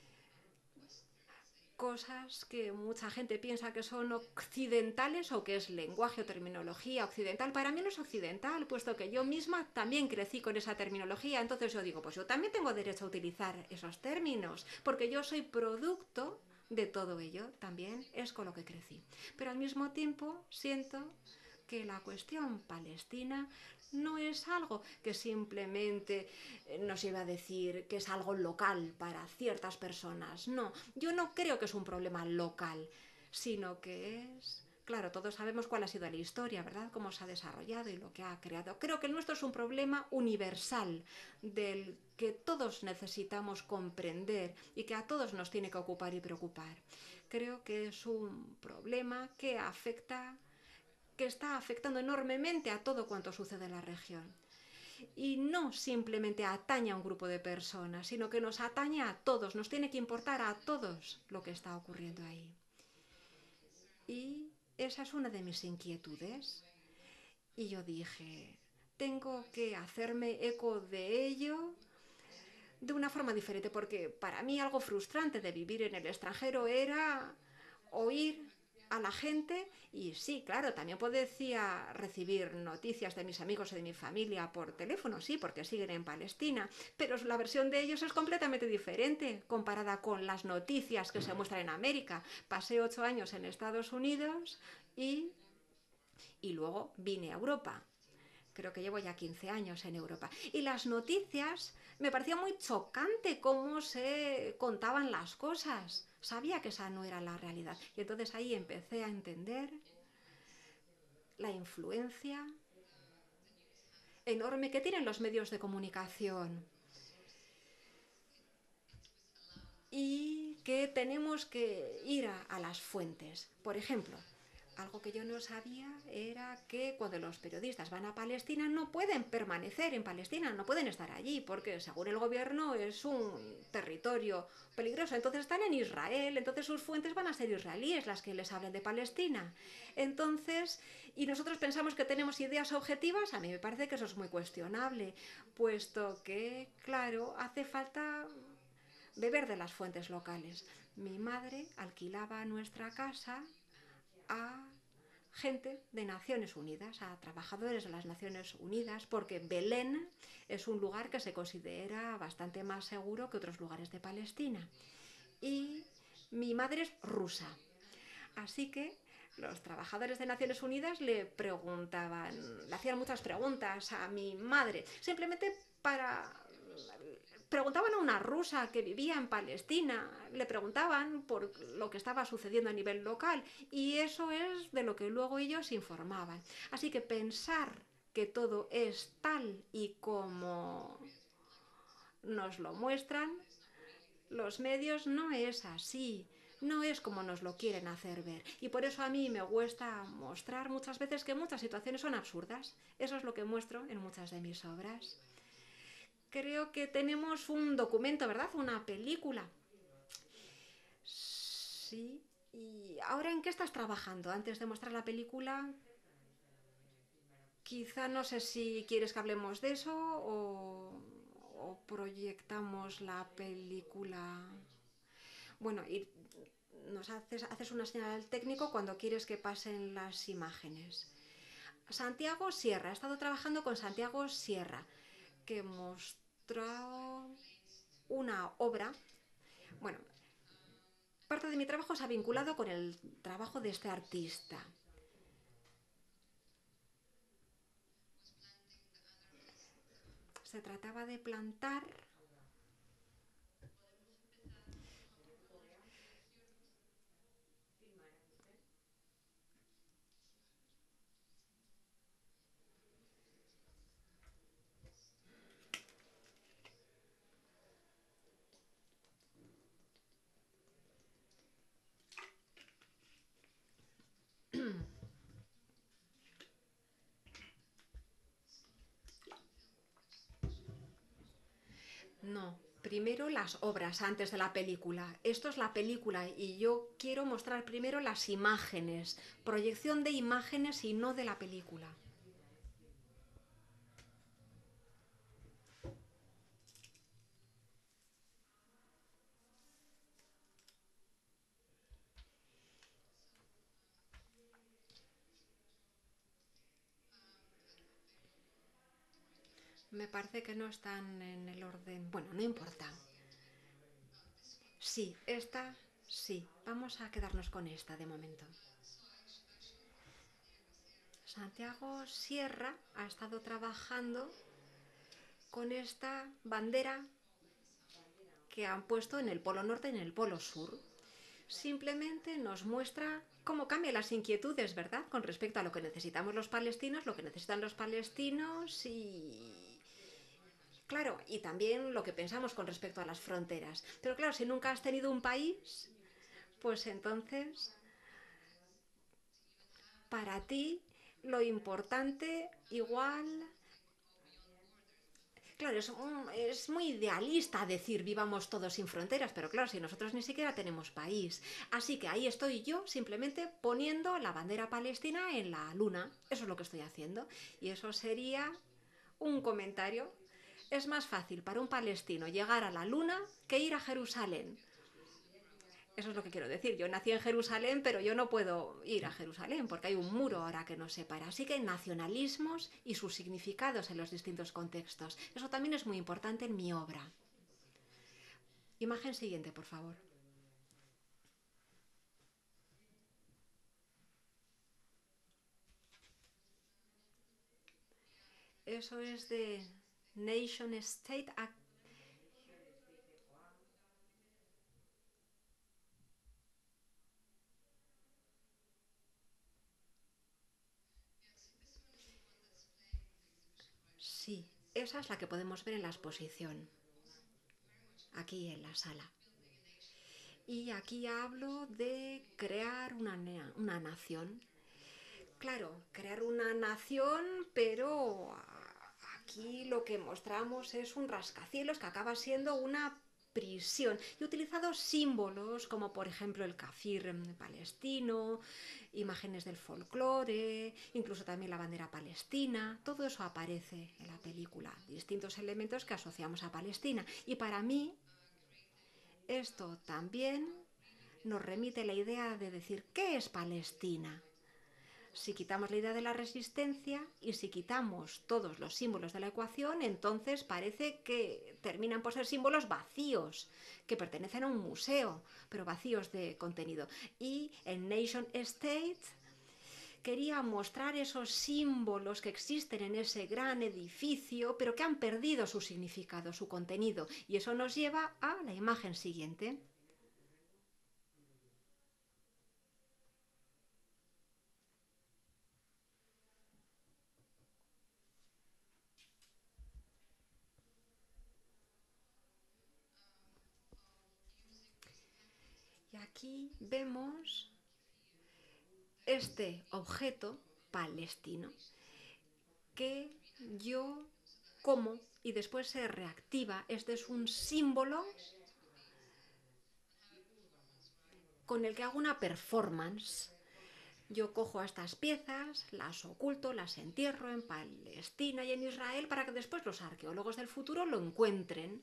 Cosas que mucha gente piensa que son occidentales o que es lenguaje o terminología occidental. Para mí no es occidental, puesto que yo misma también crecí con esa terminología. Entonces yo digo, pues yo también tengo derecho a utilizar esos términos, porque yo soy producto de todo ello, también es con lo que crecí. Pero al mismo tiempo siento que la cuestión palestina no es algo que simplemente nos lleve a decir que es algo local para ciertas personas. No, yo no creo que es un problema local, sino que es... Claro, todos sabemos cuál ha sido la historia, ¿verdad? Cómo se ha desarrollado y lo que ha creado. Creo que el nuestro es un problema universal del que todos necesitamos comprender y que a todos nos tiene que ocupar y preocupar. Creo que es un problema que está afectando enormemente a todo cuanto sucede en la región. Y no simplemente atañe a un grupo de personas, sino que nos atañe a todos, nos tiene que importar a todos lo que está ocurriendo ahí. Y esa es una de mis inquietudes. Y yo dije, tengo que hacerme eco de ello de una forma diferente, porque para mí algo frustrante de vivir en el extranjero era oír a la gente y sí, claro, también podía recibir noticias de mis amigos y de mi familia por teléfono, sí, porque siguen en Palestina, pero la versión de ellos es completamente diferente comparada con las noticias que se muestran en América. Pasé 8 años en Estados Unidos y luego vine a Europa. Creo que llevo ya 15 años en Europa. Y las noticias me parecía muy chocante cómo se contaban las cosas. Sabía que esa no era la realidad. Y entonces ahí empecé a entender la influencia enorme que tienen los medios de comunicación. Y que tenemos que ir a las fuentes. Por ejemplo, algo que yo no sabía era que cuando los periodistas van a Palestina no pueden permanecer en Palestina, no pueden estar allí, porque según el gobierno es un territorio peligroso. Entonces están en Israel, entonces sus fuentes van a ser israelíes las que les hablen de Palestina. Entonces, y nosotros pensamos que tenemos ideas objetivas, a mí me parece que eso es muy cuestionable, puesto que, claro, hace falta beber de las fuentes locales. Mi madre alquilaba nuestra casa a gente de Naciones Unidas, a trabajadores de las Naciones Unidas, porque Belén es un lugar que se considera bastante más seguro que otros lugares de Palestina. Y mi madre es rusa, así que los trabajadores de Naciones Unidas le hacían muchas preguntas a mi madre, simplemente para... Preguntaban a una rusa que vivía en Palestina, le preguntaban por lo que estaba sucediendo a nivel local y eso es de lo que luego ellos informaban. Así que pensar que todo es tal y como nos lo muestran los medios no es así. No es como nos lo quieren hacer ver. Y por eso a mí me gusta mostrar muchas veces que muchas situaciones son absurdas. Eso es lo que muestro en muchas de mis obras. Creo que tenemos un documento, ¿verdad? Una película. Sí. ¿Y ahora en qué estás trabajando? Antes de mostrar la película, quizá no sé si quieres que hablemos de eso o proyectamos la película. Bueno, y nos haces una señal al técnico cuando quieres que pasen las imágenes. Santiago Sierra, he estado trabajando con Santiago Sierra, que mostró una obra. Bueno, parte de mi trabajo se ha vinculado con el trabajo de este artista. Se trataba de plantar no, primero las obras antes de la película. Esto es la película y yo quiero mostrar primero las imágenes, proyección de imágenes y no de la película. Me parece que no están en el orden. Bueno, no importa. Sí, esta sí. Vamos a quedarnos con esta de momento. Santiago Sierra ha estado trabajando con esta bandera que han puesto en el Polo Norte y en el Polo Sur. Simplemente nos muestra cómo cambian las inquietudes, ¿verdad?, con respecto a lo que necesitamos los palestinos, lo que necesitan los palestinos y, claro, y también lo que pensamos con respecto a las fronteras. Pero claro, si nunca has tenido un país, pues entonces, para ti, lo importante igual. Claro, es muy idealista decir vivamos todos sin fronteras, pero claro, si nosotros ni siquiera tenemos país. Así que ahí estoy yo simplemente poniendo la bandera palestina en la luna. Eso es lo que estoy haciendo. Y eso sería un comentario. Es más fácil para un palestino llegar a la luna que ir a Jerusalén. Eso es lo que quiero decir. Yo nací en Jerusalén, pero yo no puedo ir a Jerusalén porque hay un muro ahora que nos separa. Así que hay nacionalismos y sus significados en los distintos contextos. Eso también es muy importante en mi obra. Imagen siguiente, por favor. Eso es de Nation State. Sí, esa es la que podemos ver en la exposición, aquí en la sala. Y aquí hablo de crear una nación. Claro, crear una nación, pero aquí lo que mostramos es un rascacielos que acaba siendo una prisión. He utilizado símbolos como por ejemplo el kafir palestino, imágenes del folclore, incluso también la bandera palestina. Todo eso aparece en la película, distintos elementos que asociamos a Palestina. Y para mí esto también nos remite la idea de decir ¿qué es Palestina? Si quitamos la idea de la resistencia y si quitamos todos los símbolos de la ecuación, entonces parece que terminan por ser símbolos vacíos, que pertenecen a un museo, pero vacíos de contenido. Y en Nation State quería mostrar esos símbolos que existen en ese gran edificio, pero que han perdido su significado, su contenido. Y eso nos lleva a la imagen siguiente. Y aquí vemos este objeto palestino que yo como y después se reactiva. Este es un símbolo con el que hago una performance. Yo cojo estas piezas, las oculto, las entierro en Palestina y en Israel para que después los arqueólogos del futuro lo encuentren.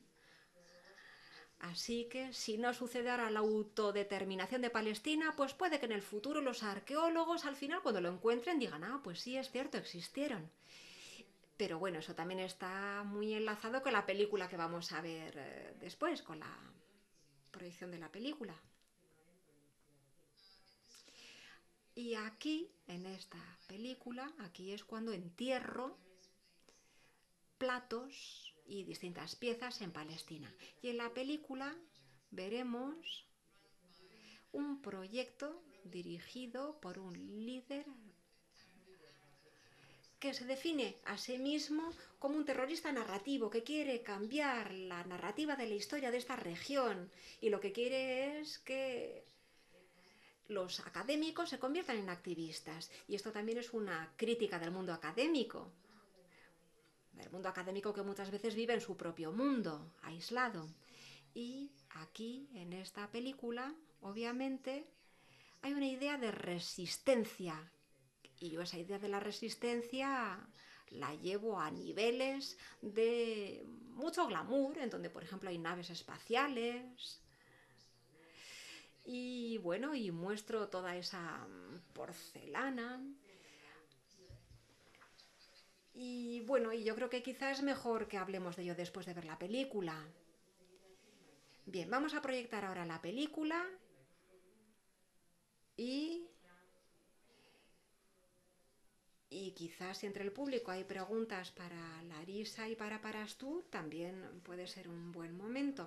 Así que si no sucede ahora la autodeterminación de Palestina, pues puede que en el futuro los arqueólogos al final cuando lo encuentren digan, ah, pues sí, es cierto, existieron. Pero bueno, eso también está muy enlazado con la película que vamos a ver después, con la proyección de la película. Y aquí, en esta película, aquí es cuando entierro platos y distintas piezas en Palestina. Y en la película veremos un proyecto dirigido por un líder que se define a sí mismo como un terrorista narrativo que quiere cambiar la narrativa de la historia de esta región y lo que quiere es que los académicos se conviertan en activistas. Y esto también es una crítica del mundo académico que muchas veces vive en su propio mundo, aislado. Y aquí, en esta película, obviamente, hay una idea de resistencia. Y yo esa idea de la resistencia la llevo a niveles de mucho glamour, en donde, por ejemplo, hay naves espaciales. Y bueno, y muestro toda esa porcelana. Y bueno, y yo creo que quizás es mejor que hablemos de ello después de ver la película. Bien, vamos a proyectar ahora la película y quizás si entre el público hay preguntas para Larisa y para Parastú, también puede ser un buen momento.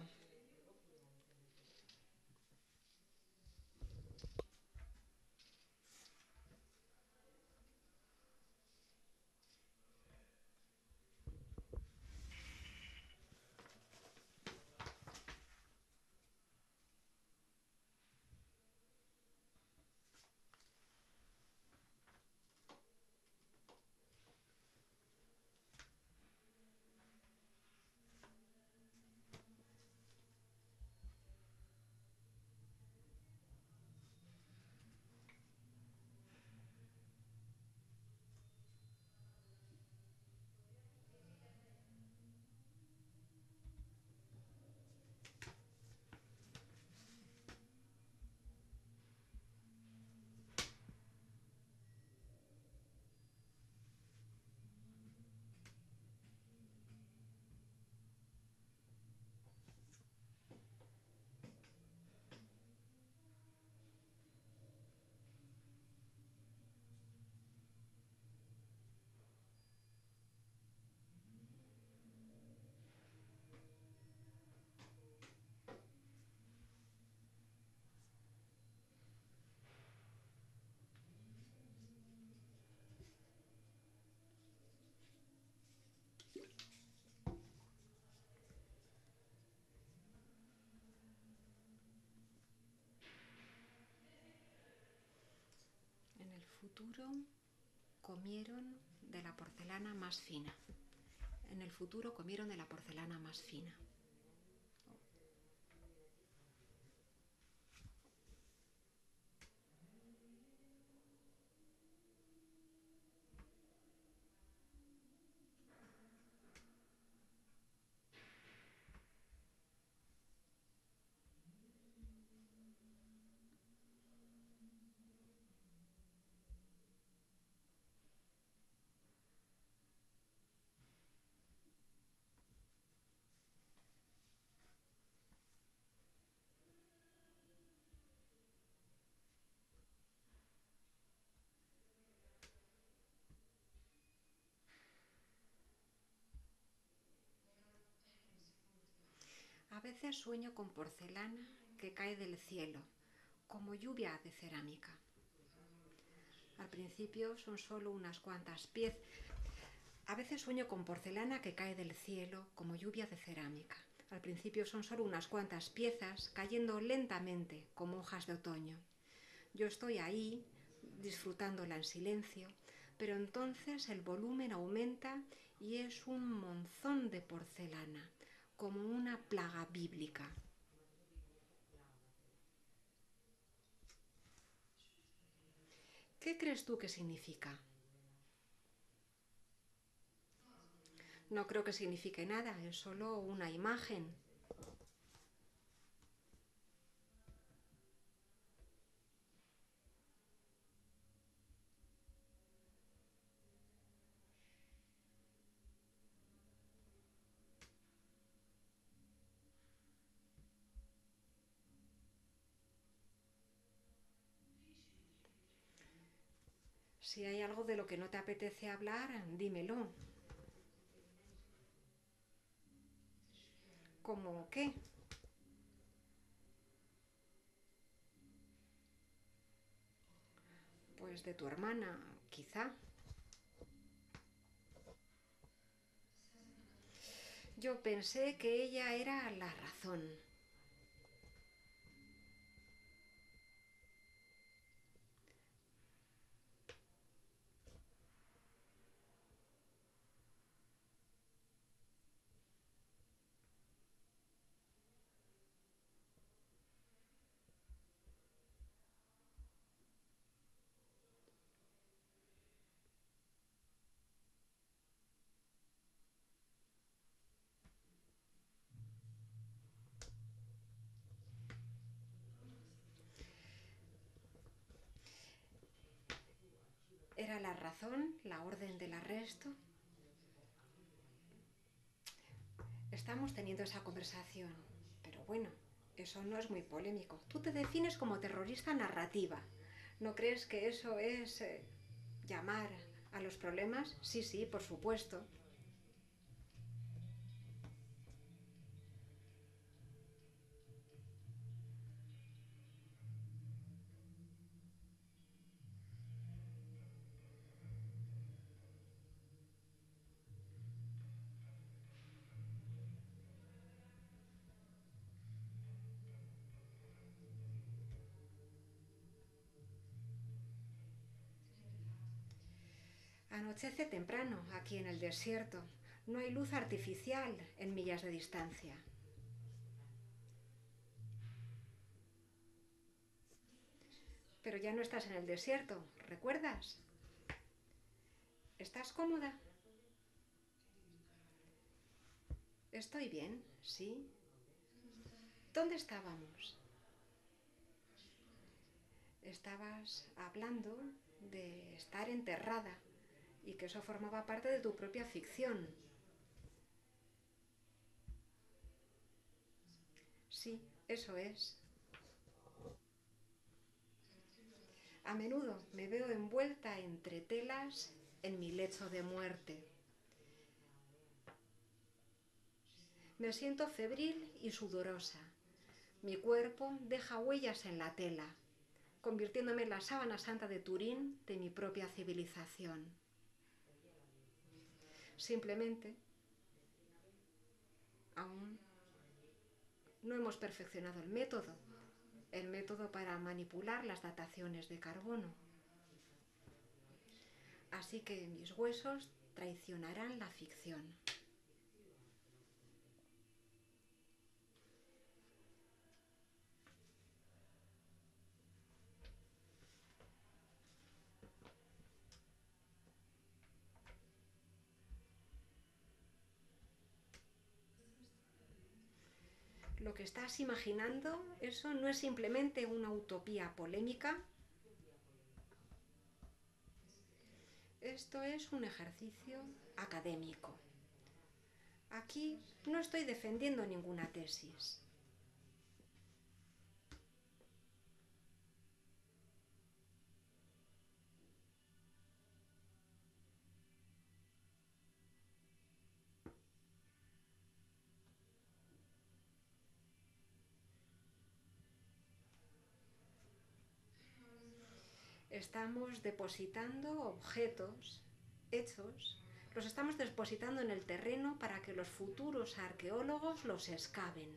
En el futuro comieron de la porcelana más fina. En el futuro comieron de la porcelana más fina. A veces sueño con porcelana que cae del cielo, como lluvia de cerámica. Al principio son solo unas cuantas piezas. A veces sueño con porcelana que cae del cielo, como lluvia de cerámica. Al principio son solo unas cuantas piezas cayendo lentamente como hojas de otoño. Yo estoy ahí, disfrutándola en silencio, pero entonces el volumen aumenta y es un monzón de porcelana, como una plaga bíblica. ¿Qué crees tú que significa? No creo que signifique nada, es solo una imagen. Si hay algo de lo que no te apetece hablar, dímelo. ¿Cómo qué? Pues de tu hermana, quizá. Yo pensé que ella era la razón. ¿Era la razón, la orden del arresto? Estamos teniendo esa conversación, pero bueno, eso no es muy polémico. Tú te defines como terrorista narrativa. ¿No crees que eso es llamar ¿A los problemas? Sí, sí, por supuesto. Anochece temprano aquí en el desierto. No hay luz artificial en millas de distancia. Pero ya no estás en el desierto, ¿recuerdas? ¿Estás cómoda? Estoy bien, sí. ¿Dónde estábamos? Estabas hablando de estar enterrada y que eso formaba parte de tu propia ficción. Sí, eso es. A menudo me veo envuelta entre telas en mi lecho de muerte. Me siento febril y sudorosa. Mi cuerpo deja huellas en la tela, convirtiéndome en la sábana santa de Turín de mi propia civilización. Simplemente, aún no hemos perfeccionado el método para manipular las dataciones de carbono. Así que mis huesos traicionarán la ficción. Lo que estás imaginando, eso no es simplemente una utopía polémica. Esto es un ejercicio académico. Aquí no estoy defendiendo ninguna tesis. Estamos depositando objetos, hechos, los estamos depositando en el terreno para que los futuros arqueólogos los excaven.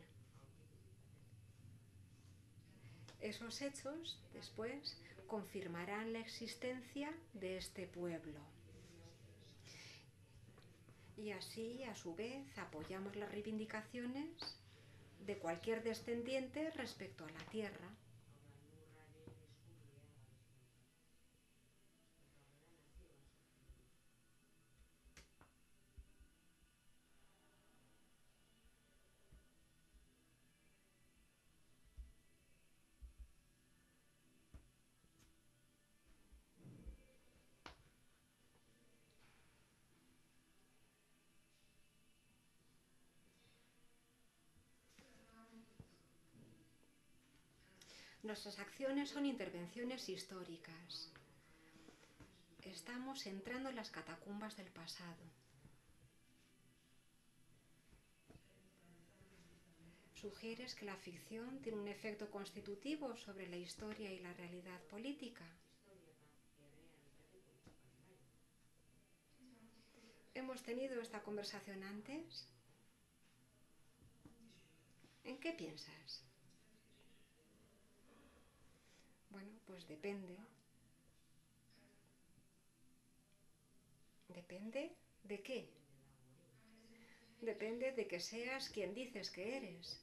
Esos hechos, después, confirmarán la existencia de este pueblo. Y así, a su vez, apoyamos las reivindicaciones de cualquier descendiente respecto a la tierra. Nuestras acciones son intervenciones históricas. Estamos entrando en las catacumbas del pasado. ¿Sugieres que la ficción tiene un efecto constitutivo sobre la historia y la realidad política? ¿Hemos tenido esta conversación antes? ¿En qué piensas? Bueno, pues depende. ¿Depende de qué? Depende de que seas quien dices que eres.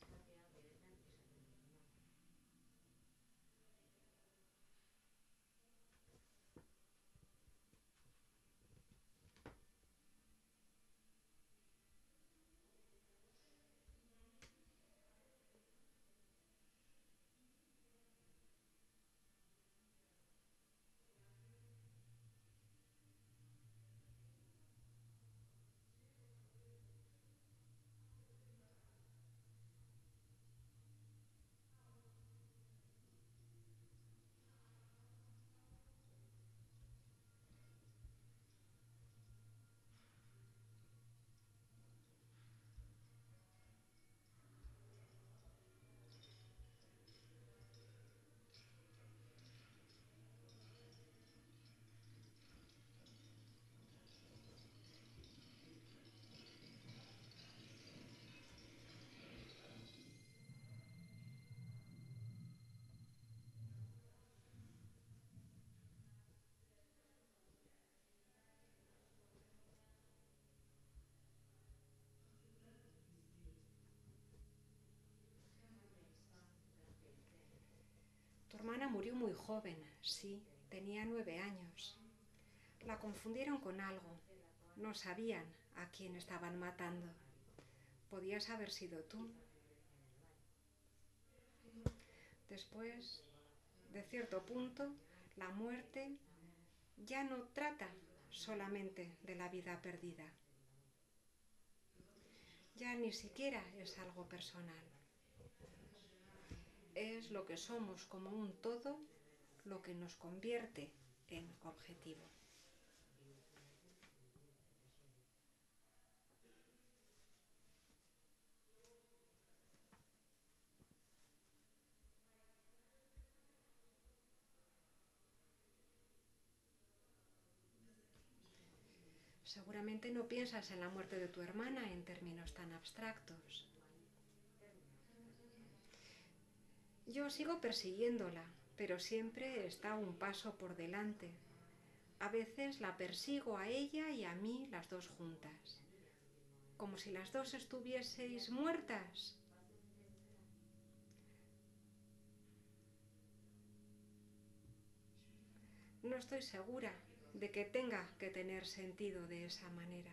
hermana murió muy joven, sí, tenía 9 años. La confundieron con algo. No sabían a quién estaban matando. Podías haber sido tú. Después, de cierto punto, la muerte ya no trata solamente de la vida perdida. Ya ni siquiera es algo personal. Es lo que somos como un todo lo que nos convierte en objetivo. Seguramente no piensas en la muerte de tu hermana en términos tan abstractos. Yo sigo persiguiéndola, pero siempre está un paso por delante. A veces la persigo a ella y a mí las dos juntas, como si las dos estuvieseis muertas. No estoy segura de que tenga que tener sentido de esa manera.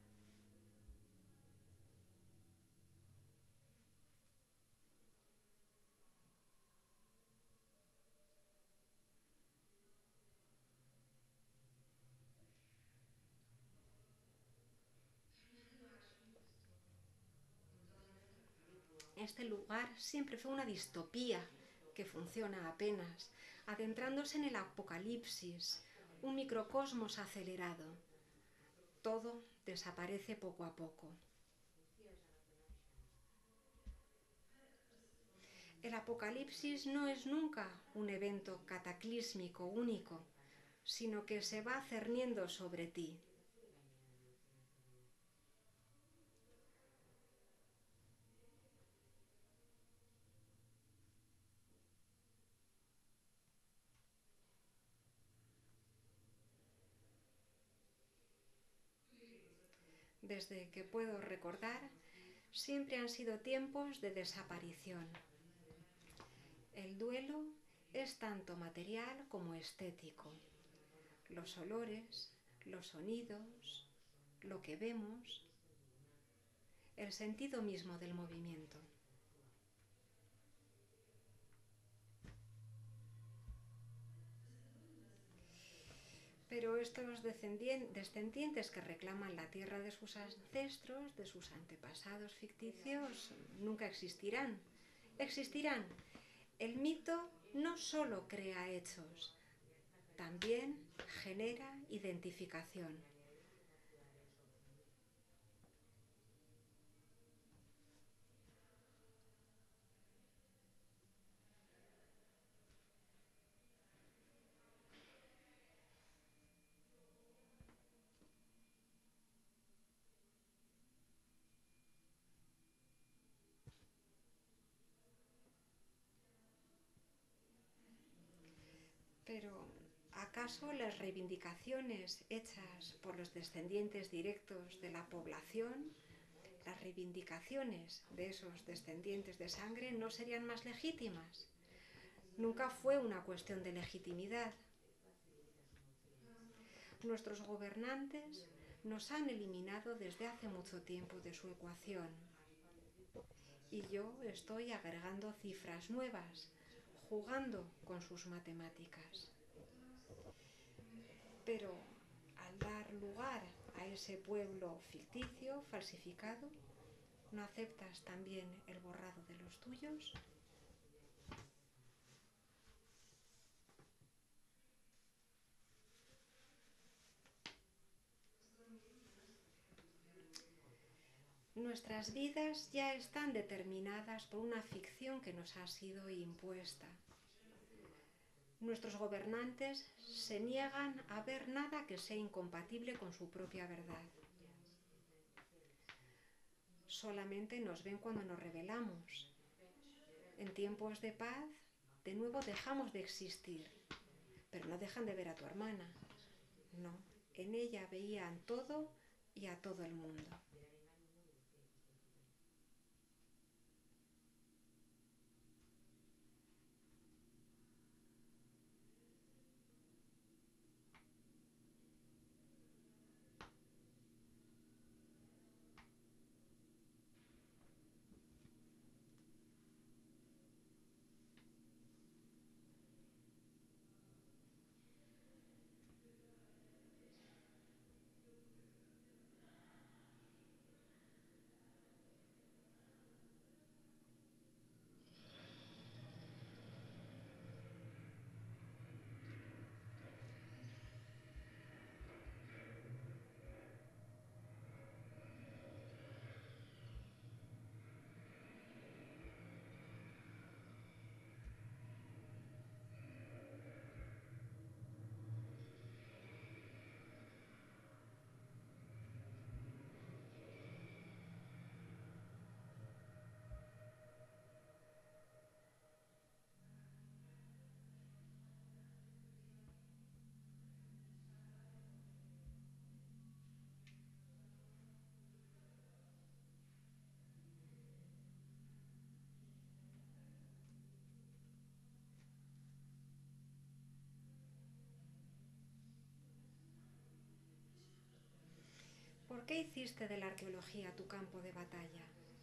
Este lugar siempre fue una distopía que funciona apenas, adentrándose en el apocalipsis, un microcosmos acelerado. Todo desaparece poco a poco. El apocalipsis no es nunca un evento cataclísmico único, sino que se va cerniendo sobre ti. Desde que puedo recordar, siempre han sido tiempos de desaparición. El duelo es tanto material como estético. Los olores, los sonidos, lo que vemos, el sentido mismo del movimiento. Pero estos descendientes que reclaman la tierra de sus ancestros, de sus antepasados ficticios, nunca existirán. Existirán. El mito no solo crea hechos, también genera identificación. Pero, ¿acaso las reivindicaciones hechas por los descendientes directos de la población, las reivindicaciones de esos descendientes de sangre, no serían más legítimas? Nunca fue una cuestión de legitimidad. Nuestros gobernantes nos han eliminado desde hace mucho tiempo de su ecuación. Y yo estoy agregando cifras nuevas, jugando con sus matemáticas. Pero al dar lugar a ese pueblo ficticio, falsificado, ¿no aceptas también el borrado de los tuyos? Nuestras vidas ya están determinadas por una ficción que nos ha sido impuesta. Nuestros gobernantes se niegan a ver nada que sea incompatible con su propia verdad. Solamente nos ven cuando nos rebelamos. En tiempos de paz, de nuevo dejamos de existir, pero no dejan de ver a tu hermana. No, en ella veían todo y a todo el mundo. qué hiciste de la arqueología tu campo de batalla?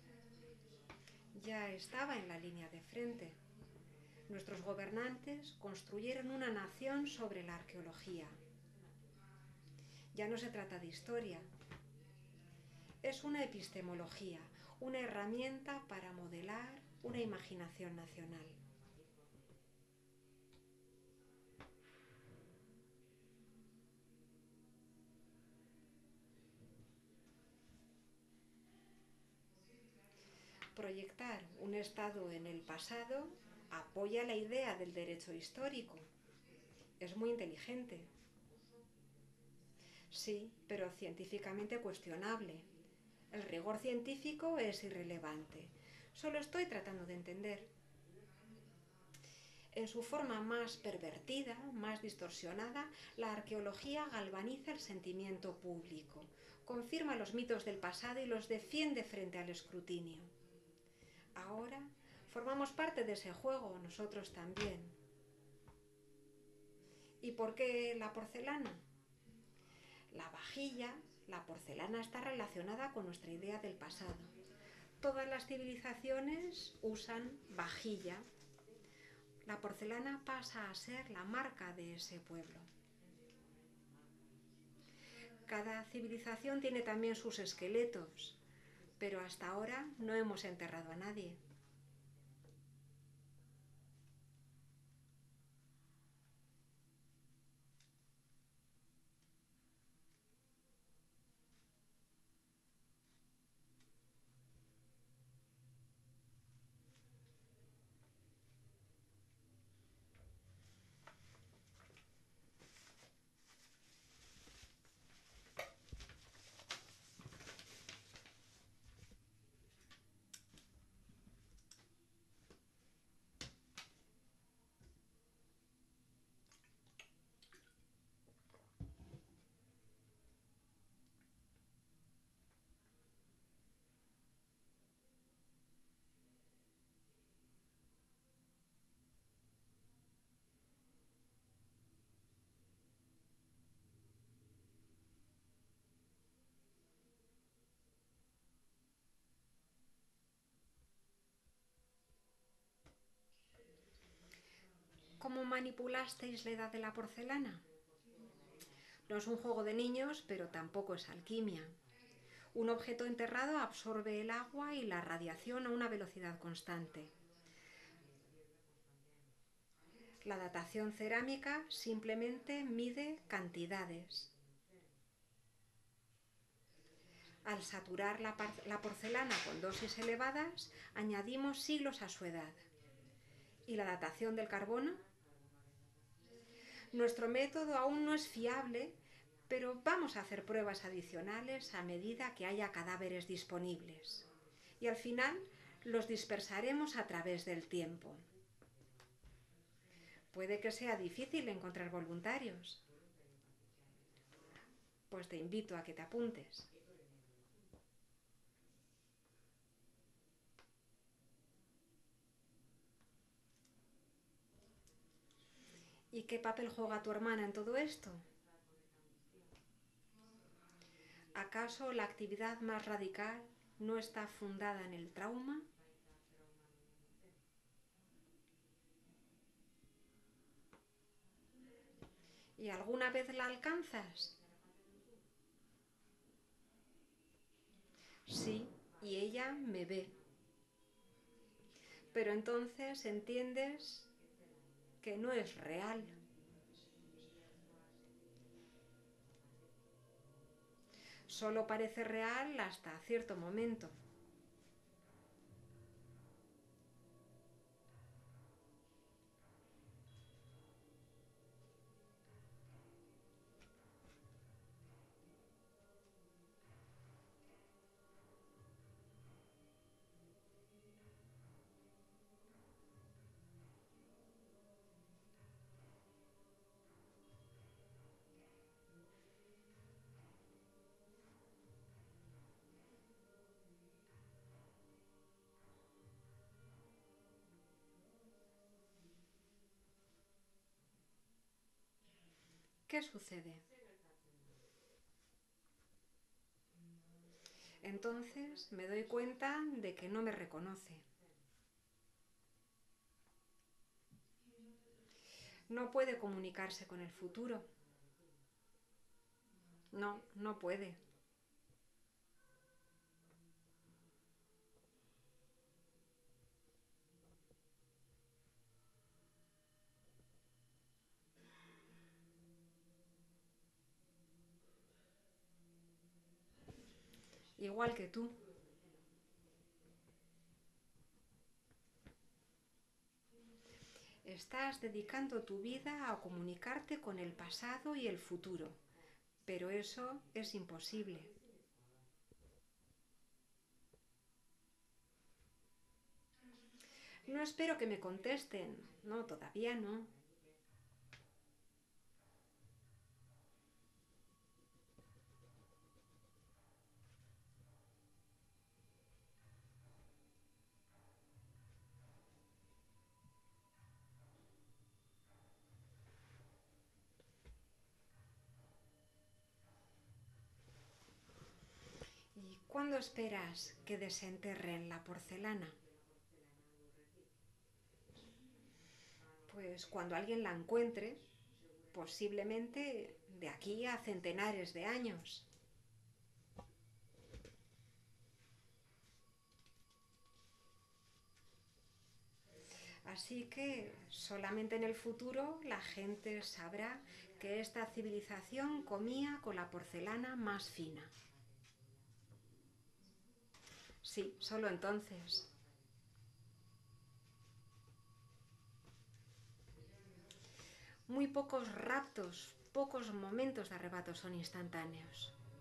Ya estaba en la línea de frente. Nuestros gobernantes construyeron una nación sobre la arqueología. Ya no se trata de historia. Es una epistemología, una herramienta para modelar una imaginación nacional. Proyectar un Estado en el pasado apoya la idea del derecho histórico. Es muy inteligente. Sí, pero científicamente cuestionable. El rigor científico es irrelevante. Solo estoy tratando de entender. En su forma más pervertida, más distorsionada, la arqueología galvaniza el sentimiento público, confirma los mitos del pasado y los defiende frente al escrutinio. Ahora formamos parte de ese juego, nosotros también. ¿Y por qué la porcelana? La vajilla, la porcelana está relacionada con nuestra idea del pasado. Todas las civilizaciones usan vajilla. La porcelana pasa a ser la marca de ese pueblo. Cada civilización tiene también sus esqueletos, pero hasta ahora no hemos enterrado a nadie. ¿Cómo manipulasteis la edad de la porcelana? No es un juego de niños, pero tampoco es alquimia. Un objeto enterrado absorbe el agua y la radiación a una velocidad constante. La datación cerámica simplemente mide cantidades. Al saturar la porcelana con dosis elevadas, añadimos siglos a su edad. ¿Y la datación del carbono? Nuestro método aún no es fiable, pero vamos a hacer pruebas adicionales a medida que haya cadáveres disponibles. Y al final los dispersaremos a través del tiempo. Puede que sea difícil encontrar voluntarios. Pues te invito a que te apuntes. ¿Y qué papel juega tu hermana en todo esto? ¿Acaso la actividad más radical no está fundada en el trauma? ¿Y alguna vez la alcanzas? Sí, y ella me ve. Pero entonces entiendes que no es real. Solo parece real hasta cierto momento. ¿Qué sucede? entonces me doy cuenta de que no me reconoce. No puede comunicarse con el futuro. No, no puede. Igual que tú. Estás dedicando tu vida a comunicarte con el pasado y el futuro, pero eso es imposible. No espero que me contesten. No, todavía no. ¿Y cuándo esperas que desenterren la porcelana? Pues cuando alguien la encuentre, posiblemente de aquí a centenares de años. Así que solamente en el futuro la gente sabrá que esta civilización comía con la porcelana más fina. Sí, solo entonces. Muy pocos raptos, pocos momentos de arrebato son instantáneos.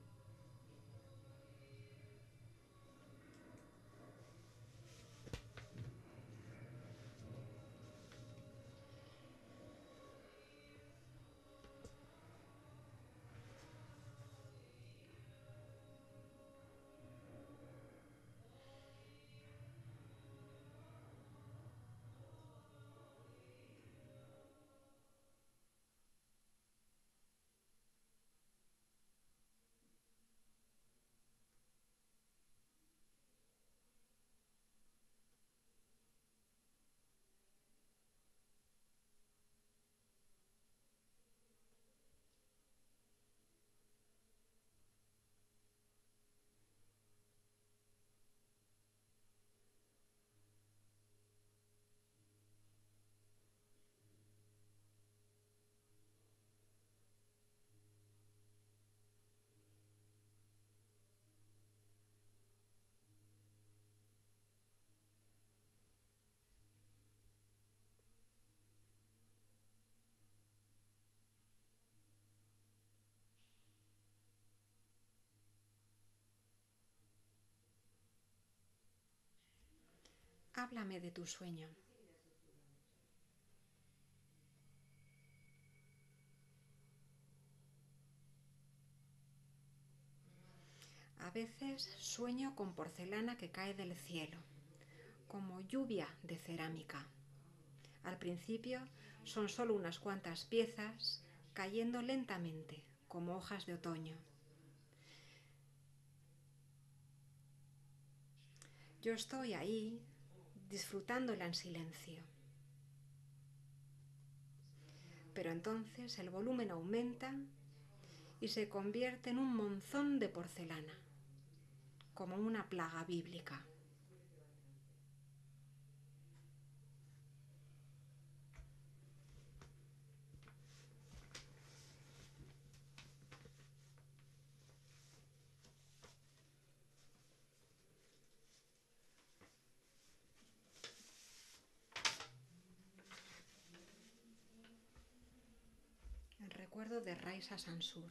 Háblame de tu sueño. A veces sueño con porcelana que cae del cielo, como lluvia de cerámica. Al principio son solo unas cuantas piezas cayendo lentamente, como hojas de otoño. Yo estoy ahí, disfrutándola en silencio. Pero entonces el volumen aumenta y se convierte en un monzón de porcelana, como una plaga bíblica. El recuerdo de Raisa Sansur.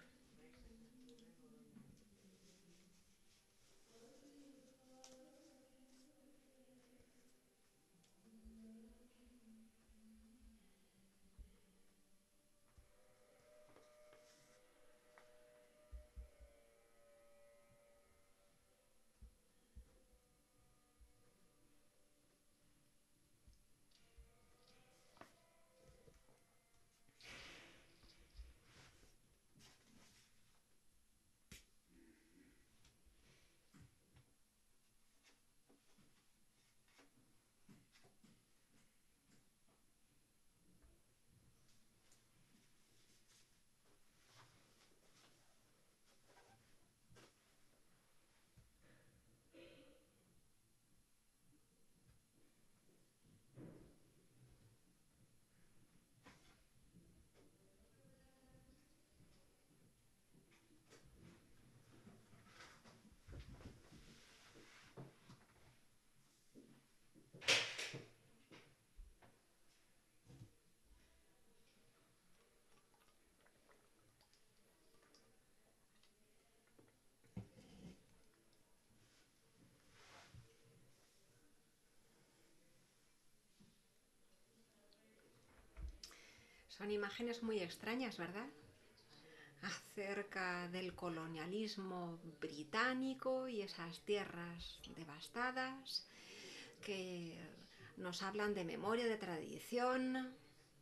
Son imágenes muy extrañas, ¿verdad? Acerca del colonialismo británico y esas tierras devastadas que nos hablan de memoria, de tradición.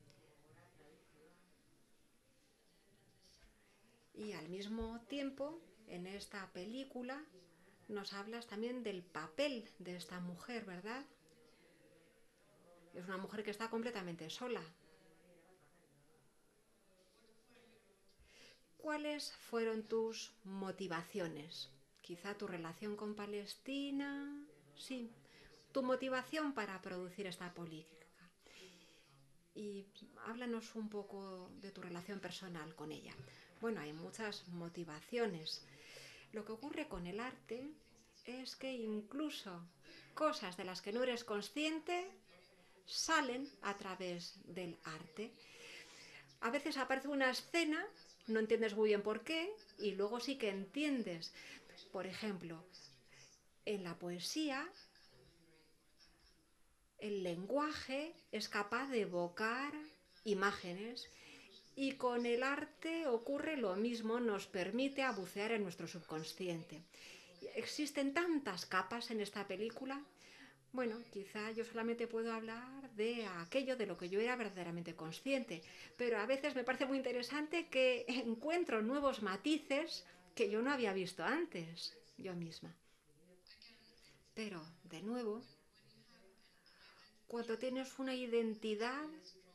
Y al mismo tiempo, en esta película, nos hablas también del papel de esta mujer, ¿verdad? Es una mujer que está completamente sola. ¿Cuáles fueron tus motivaciones? Quizá tu relación con Palestina, sí, tu motivación para producir esta política. Y háblanos un poco de tu relación personal con ella. Bueno, hay muchas motivaciones. Lo que ocurre con el arte es que incluso cosas de las que no eres consciente salen a través del arte. A veces aparece una escena, no entiendes muy bien por qué, y luego sí que entiendes. Por ejemplo, en la poesía, el lenguaje es capaz de evocar imágenes y con el arte ocurre lo mismo, nos permite bucear en nuestro subconsciente. Existen tantas capas en esta película. Bueno, quizá yo solamente puedo hablar de aquello de lo que yo era verdaderamente consciente, pero a veces me parece muy interesante que encuentro nuevos matices que yo no había visto antes, yo misma. Pero, de nuevo, cuando tienes una identidad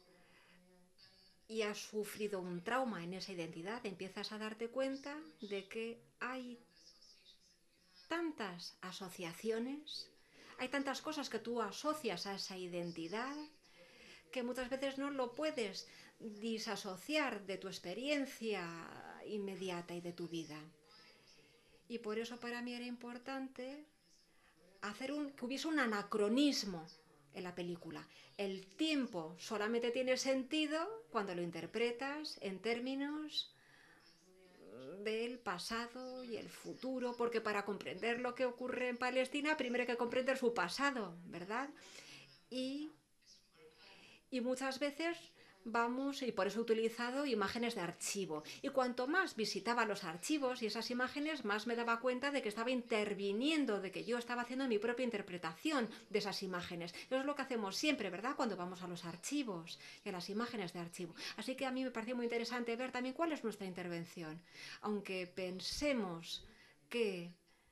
y has sufrido un trauma en esa identidad, empiezas a darte cuenta de que hay tantas asociaciones, hay tantas cosas que tú asocias a esa identidad que muchas veces no lo puedes disasociar de tu experiencia inmediata y de tu vida. Y por eso para mí era importante que hubiese un anacronismo en la película. El tiempo solamente tiene sentido cuando lo interpretas en términos del pasado y el futuro, porque para comprender lo que ocurre en Palestina, primero hay que comprender su pasado, ¿verdad? Y muchas veces vamos, y por eso he utilizado imágenes de archivo. Y cuanto más visitaba los archivos y esas imágenes, más me daba cuenta de que estaba interviniendo, de que yo estaba haciendo mi propia interpretación de esas imágenes. Eso es lo que hacemos siempre, ¿verdad? Cuando vamos a los archivos y a las imágenes de archivo. Así que a mí me pareció muy interesante ver también cuál es nuestra intervención. Aunque pensemos que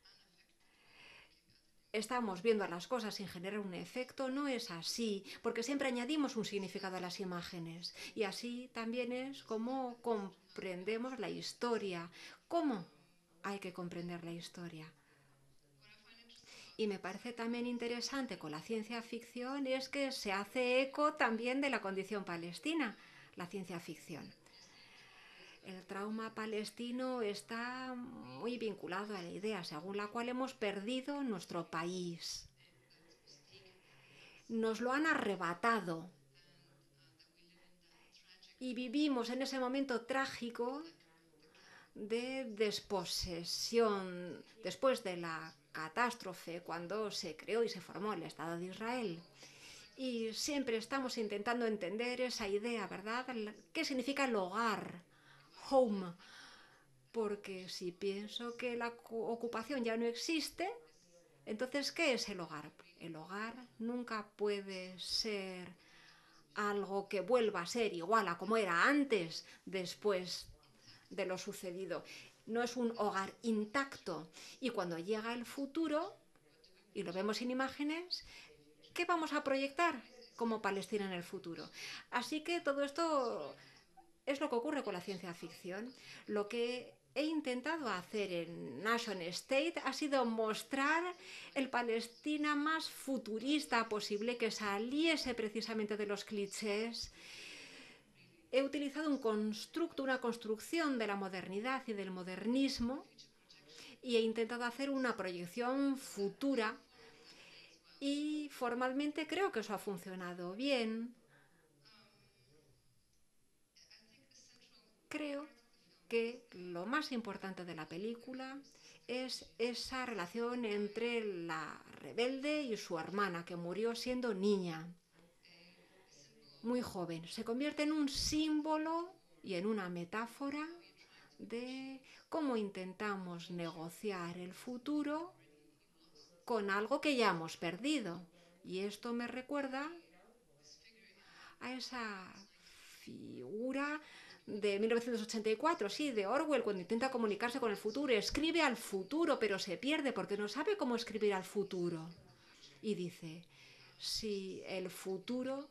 estamos viendo las cosas sin generar un efecto, no es así, porque siempre añadimos un significado a las imágenes. Y así también es como comprendemos la historia. ¿Cómo hay que comprender la historia? Y me parece también interesante con la ciencia ficción es que se hace eco también de la condición palestina, la ciencia ficción. El trauma palestino está muy vinculado a la idea según la cual hemos perdido nuestro país. Nos lo han arrebatado y vivimos en ese momento trágico de desposesión después de la catástrofe cuando se creó y se formó el Estado de Israel. Y siempre estamos intentando entender esa idea, ¿verdad? ¿Qué significa el hogar? Home. Porque si pienso que la ocupación ya no existe, entonces, ¿qué es el hogar? El hogar nunca puede ser algo que vuelva a ser igual a como era antes, después de lo sucedido. No es un hogar intacto. Y cuando llega el futuro, y lo vemos en imágenes, ¿qué vamos a proyectar como Palestina en el futuro? Así que todo esto es lo que ocurre con la ciencia ficción. Lo que he intentado hacer en Nation State ha sido mostrar el Palestina más futurista posible, que saliese precisamente de los clichés. He utilizado un constructo, una construcción de la modernidad y del modernismo y he intentado hacer una proyección futura y formalmente creo que eso ha funcionado bien. Creo que lo más importante de la película es esa relación entre la rebelde y su hermana, que murió siendo niña. muy joven. Se convierte en un símbolo y en una metáfora de cómo intentamos negociar el futuro con algo que ya hemos perdido. Y esto me recuerda a esa figura de 1984, sí, de Orwell, cuando intenta comunicarse con el futuro. Escribe al futuro, pero se pierde porque no sabe cómo escribir al futuro. Y dice, si el futuro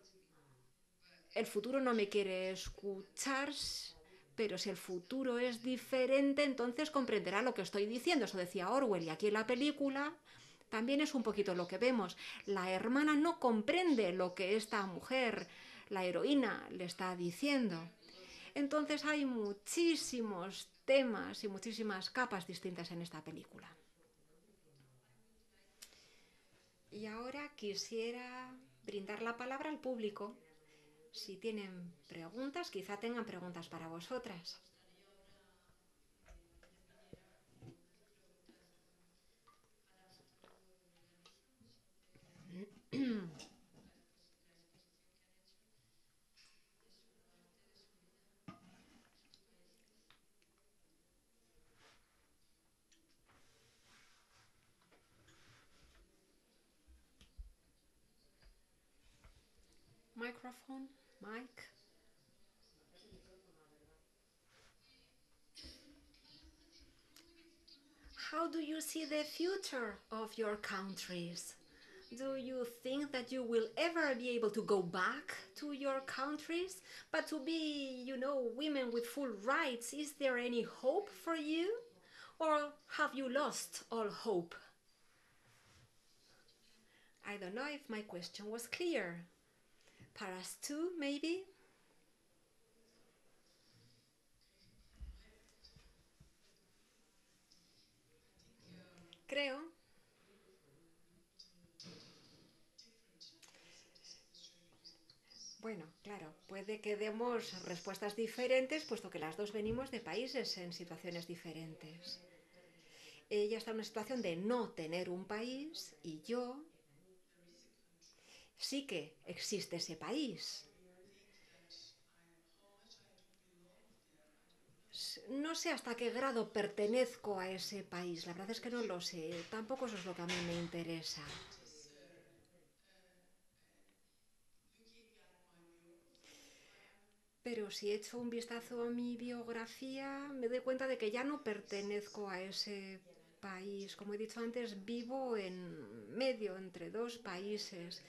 no me quiere escuchar, pero si el futuro es diferente, entonces comprenderá lo que estoy diciendo. Eso decía Orwell. Y aquí en la película también es un poquito lo que vemos. La hermana no comprende lo que esta mujer, la heroína, le está diciendo. Entonces hay muchísimos temas y muchísimas capas distintas en esta película. Y ahora quisiera brindar la palabra al público. Si tienen preguntas, quizá tengan preguntas para vosotras. Microphone, mic. How do you see the future of your countries? Do you think that you will ever be able to go back to your countries? But to be, women with full rights, is there any hope for you? Or have you lost all hope? I don't know if my question was clear. Para us too, maybe? Creo Bueno, claro, puede que demos respuestas diferentes, puesto que las dos venimos de países en situaciones diferentes. Ella está en una situación de no tener un país y yo sí que existe ese país. No sé hasta qué grado pertenezco a ese país, la verdad es que no lo sé, tampoco eso es lo que a mí me interesa. Pero si echo un vistazo a mi biografía, me doy cuenta de que ya no pertenezco a ese país. Como he dicho antes, vivo en medio entre dos países.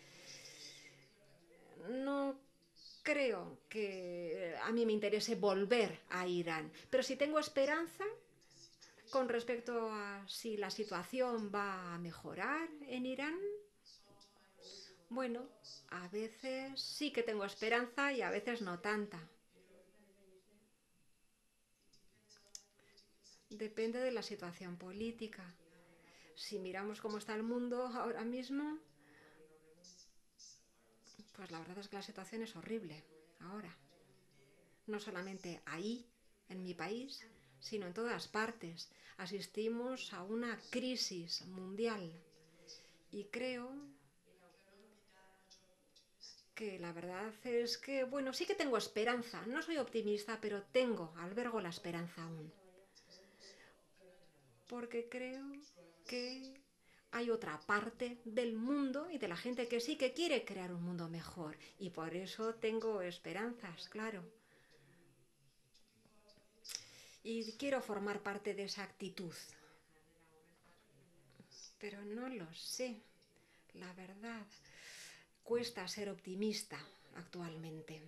No creo que a mí me interese volver a Irán, pero si tengo esperanza con respecto a si la situación va a mejorar en Irán, bueno, a veces sí que tengo esperanza y a veces no tanta. Depende de la situación política. Si miramos cómo está el mundo ahora mismo, pues la verdad es que la situación es horrible ahora. No solamente ahí, en mi país, sino en todas partes. Asistimos a una crisis mundial y creo que la verdad es que, bueno, sí que tengo esperanza. No soy optimista, pero albergo la esperanza aún. Porque creo que hay otra parte del mundo y de la gente que sí que quiere crear un mundo mejor. Y por eso tengo esperanzas, claro. Y quiero formar parte de esa actitud. Pero no lo sé. La verdad, cuesta ser optimista actualmente.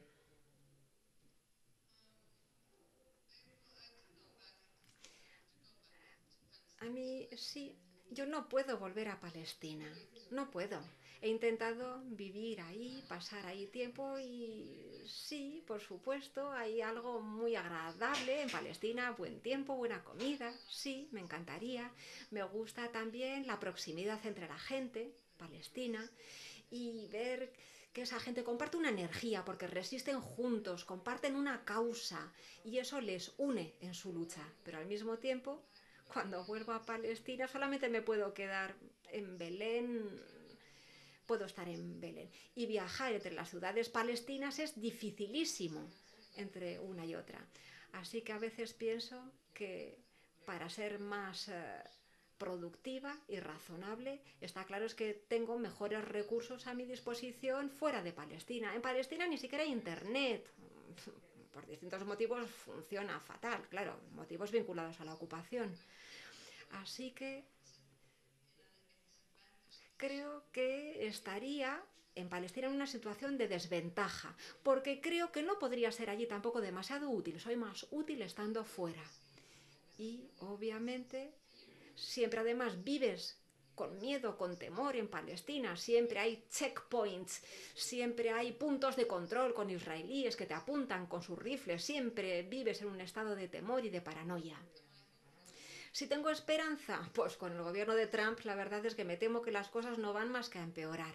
A mí sí, yo no puedo volver a Palestina, no puedo. He intentado vivir ahí, pasar ahí tiempo y sí, por supuesto, hay algo muy agradable en Palestina, buen tiempo, buena comida, sí, me encantaría. Me gusta también la proximidad entre la gente palestina y ver que esa gente comparte una energía porque resisten juntos, comparten una causa y eso les une en su lucha, pero al mismo tiempo cuando vuelvo a Palestina solamente me puedo quedar en Belén puedo estar en Belén. Y viajar entre las ciudades palestinas es dificilísimo entre una y otra. Así que a veces pienso que para ser más productiva y razonable, está claro es que tengo mejores recursos a mi disposición fuera de Palestina. En Palestina ni siquiera hay internet. Por distintos motivos funciona fatal, claro, motivos vinculados a la ocupación. Así que creo que estaría en Palestina en una situación de desventaja, porque creo que no podría ser allí tampoco demasiado útil. Soy más útil estando fuera. Y obviamente siempre además vives con miedo, con temor en Palestina, siempre hay checkpoints, siempre hay puntos de control con israelíes que te apuntan con sus rifles, siempre vives en un estado de temor y de paranoia. Si tengo esperanza, pues con el gobierno de Trump la verdad es que me temo que las cosas no van más que a empeorar.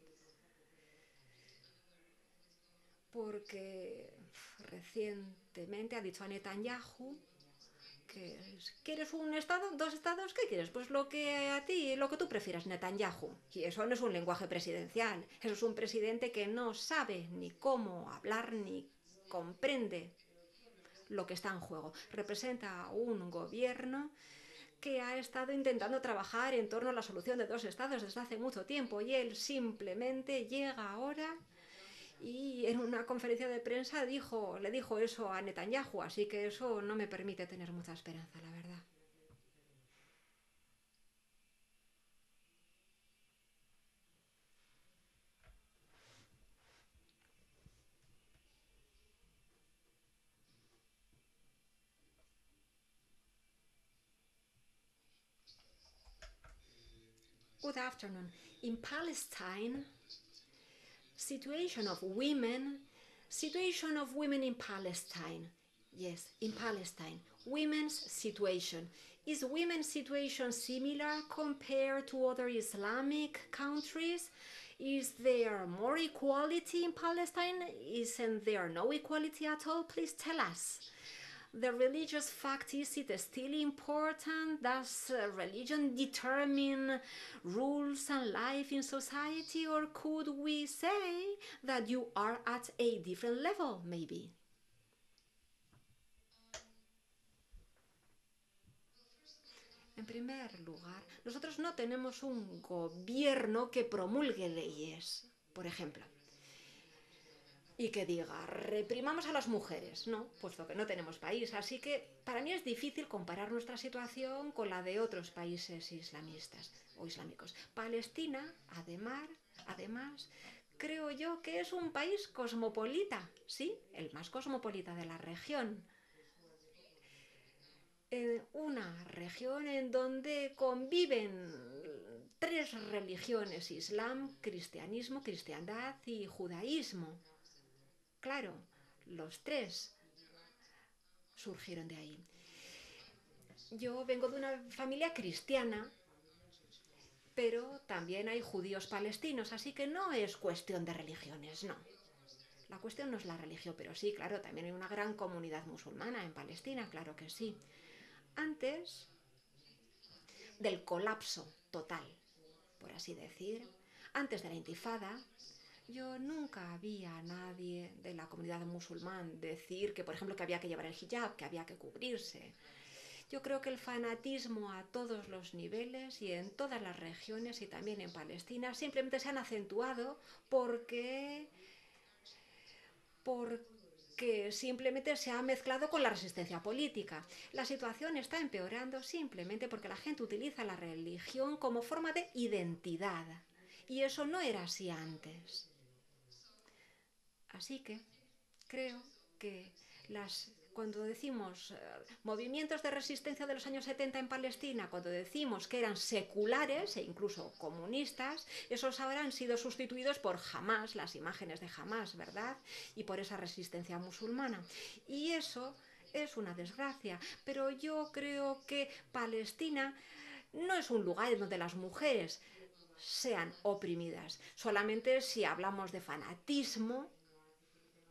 Porque recientemente ha dicho a Netanyahu que ¿quieres un estado? ¿Dos estados? ¿Qué quieres? Pues lo que a ti, lo que tú prefieras, Netanyahu. Y eso no es un lenguaje presidencial. Eso es un presidente que no sabe ni cómo hablar ni comprende lo que está en juego. Representa un gobierno que ha estado intentando trabajar en torno a la solución de dos estados desde hace mucho tiempo y él simplemente llega ahora y en una conferencia de prensa le dijo eso a Netanyahu, así que eso no me permite tener mucha esperanza, la verdad. Good afternoon. In Palestine, situation of women in Palestine. Yes, in Palestine, women's situation. Is women's situation similar compared to other Islamic countries? Is there more equality in Palestine? Isn't there no equality at all? Please tell us. The religious fact, is it still important? Does religion determine rules and life in society? Or could we say that you are at a different level, maybe? En primer lugar, nosotros no tenemos un gobierno que promulgue leyes, por ejemplo, y que diga, reprimamos a las mujeres, no, puesto que no tenemos país. Así que para mí es difícil comparar nuestra situación con la de otros países islamistas o islámicos. Palestina, además, creo yo que es un país cosmopolita, sí, el más cosmopolita de la región. En una región en donde conviven tres religiones, Islam, cristianismo, cristiandad y judaísmo. Claro, los tres surgieron de ahí. Yo vengo de una familia cristiana, pero también hay judíos palestinos, así que no es cuestión de religiones, no. La cuestión no es la religión, pero sí, claro, también hay una gran comunidad musulmana en Palestina, claro que sí. Antes del colapso total, por así decir, antes de la intifada, yo nunca vi a nadie de la comunidad musulmana decir que, por ejemplo, que había que llevar el hijab, que había que cubrirse. Yo creo que el fanatismo a todos los niveles y en todas las regiones y también en Palestina simplemente se han acentuado porque simplemente se ha mezclado con la resistencia política. La situación está empeorando simplemente porque la gente utiliza la religión como forma de identidad. Y eso no era así antes. Así que creo que cuando decimos movimientos de resistencia de los años 70 en Palestina, cuando decimos que eran seculares e incluso comunistas, esos ahora han sido sustituidos por Hamás, las imágenes de Hamás, ¿verdad? Y por esa resistencia musulmana. Y eso es una desgracia, pero yo creo que Palestina no es un lugar en donde las mujeres sean oprimidas. Solamente si hablamos de fanatismo,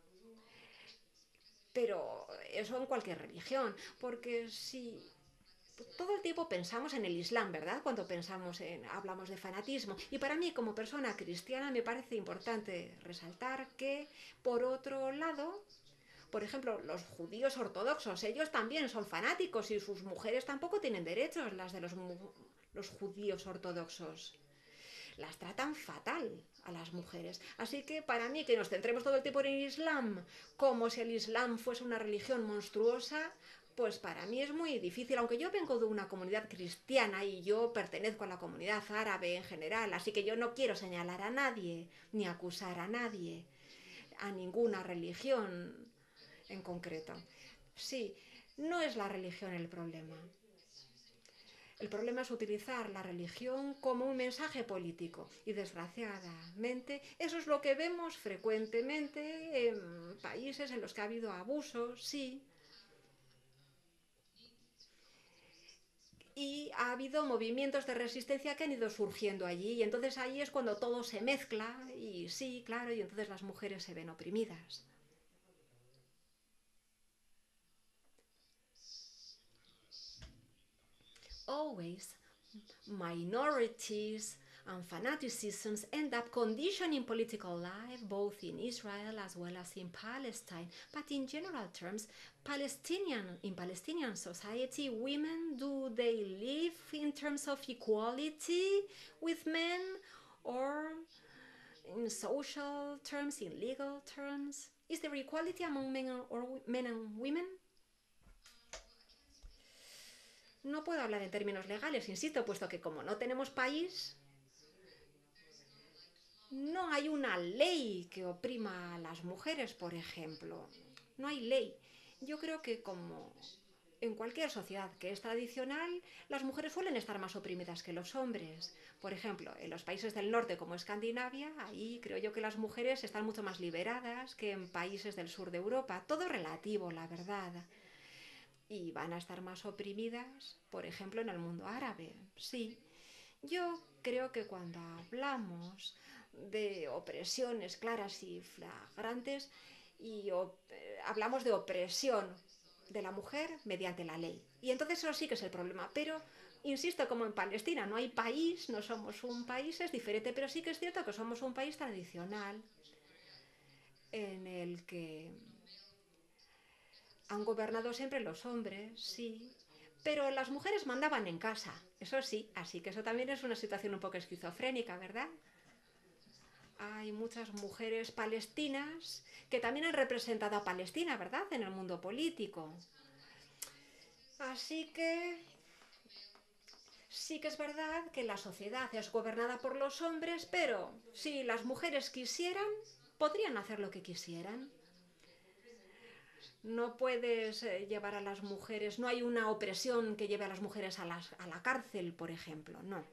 pero eso en cualquier religión, porque si todo el tiempo pensamos en el Islam, ¿verdad? Cuando hablamos de fanatismo. Y para mí, como persona cristiana, me parece importante resaltar que, por otro lado, por ejemplo, los judíos ortodoxos, ellos también son fanáticos y sus mujeres tampoco tienen derechos, las de los judíos ortodoxos. Las tratan fatal a las mujeres. Así que para mí que nos centremos todo el tiempo en el Islam, como si el Islam fuese una religión monstruosa, pues para mí es muy difícil, aunque yo vengo de una comunidad cristiana y yo pertenezco a la comunidad árabe en general, así que yo no quiero señalar a nadie, ni acusar a nadie, a ninguna religión en concreto. Sí, no es la religión el problema. El problema es utilizar la religión como un mensaje político y desgraciadamente eso es lo que vemos frecuentemente en países en los que ha habido abusos, sí, y ha habido movimientos de resistencia que han ido surgiendo allí y entonces ahí es cuando todo se mezcla y sí, claro, y entonces las mujeres se ven oprimidas. Always minorities and fanaticisms end up conditioning political life both in Israel as well as in Palestine. But in general terms, in Palestinian society, women, do they live in terms of equality with men or in social terms, in legal terms? Is there equality among men and women? No puedo hablar en términos legales, insisto, puesto que como no tenemos país, no hay una ley que oprima a las mujeres, por ejemplo. No hay ley. Yo creo que como en cualquier sociedad que es tradicional, las mujeres suelen estar más oprimidas que los hombres. Por ejemplo, en los países del norte como Escandinavia, ahí creo yo que las mujeres están mucho más liberadas que en países del sur de Europa. Todo relativo, la verdad. Y van a estar más oprimidas, por ejemplo, en el mundo árabe. Sí, yo creo que cuando hablamos de opresiones claras y flagrantes hablamos de opresión de la mujer mediante la ley. Y entonces eso sí que es el problema. Pero, insisto, como en Palestina no hay país, no somos un país, es diferente, pero sí que es cierto que somos un país tradicional en el que han gobernado siempre los hombres, sí, pero las mujeres mandaban en casa, eso sí, así que eso también es una situación un poco esquizofrénica, ¿verdad? Hay muchas mujeres palestinas que también han representado a Palestina, ¿verdad?, en el mundo político. Así que sí que es verdad que la sociedad es gobernada por los hombres, pero si las mujeres quisieran, podrían hacer lo que quisieran. No puedes llevar a las mujeres, no hay una opresión que lleve a las mujeres a la cárcel, por ejemplo, no.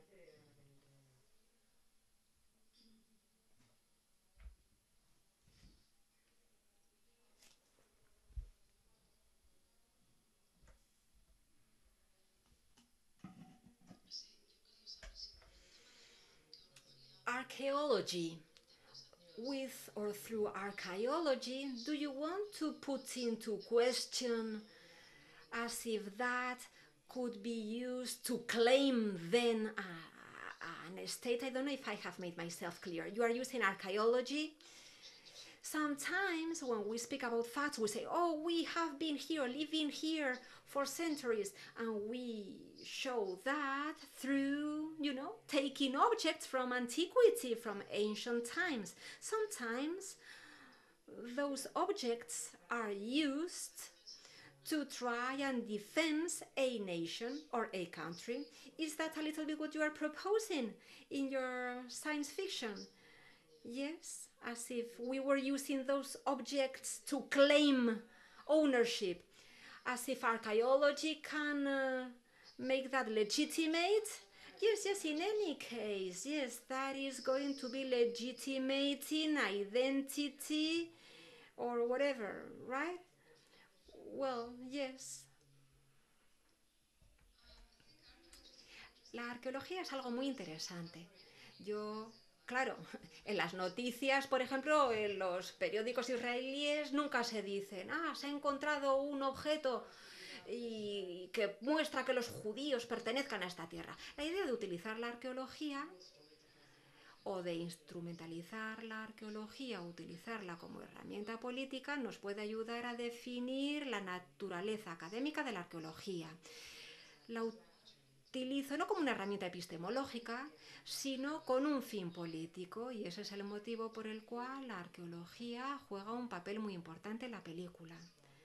Archaeology. With or through archaeology, do you want to put into question as if that could be used to claim then an state? I don't know if I have made myself clear. You are using archaeology. Sometimes when we speak about facts, we say, oh, we have been here, living here for centuries. And we show that through, taking objects from antiquity, from ancient times. Sometimes those objects are used to try and defend a nation or a country. Is that a little bit what you are proposing in your science fiction? Yes, as if we were using those objects to claim ownership, as if archaeology can make that legitimate. Yes, in any case, yes, that is going to be legitimating identity or whatever, right? Well, yes. La arqueología es algo muy interesante. Claro, en las noticias, por ejemplo, en los periódicos israelíes nunca se dicen, se ha encontrado un objeto y que muestra que los judíos pertenezcan a esta tierra. La idea de utilizar la arqueología o de instrumentalizar la arqueología, utilizarla como herramienta política, nos puede ayudar a definir la naturaleza académica de la arqueología. La utilizo no como una herramienta epistemológica, sino con un fin político, y ese es el motivo por el cual la arqueología juega un papel muy importante en la película.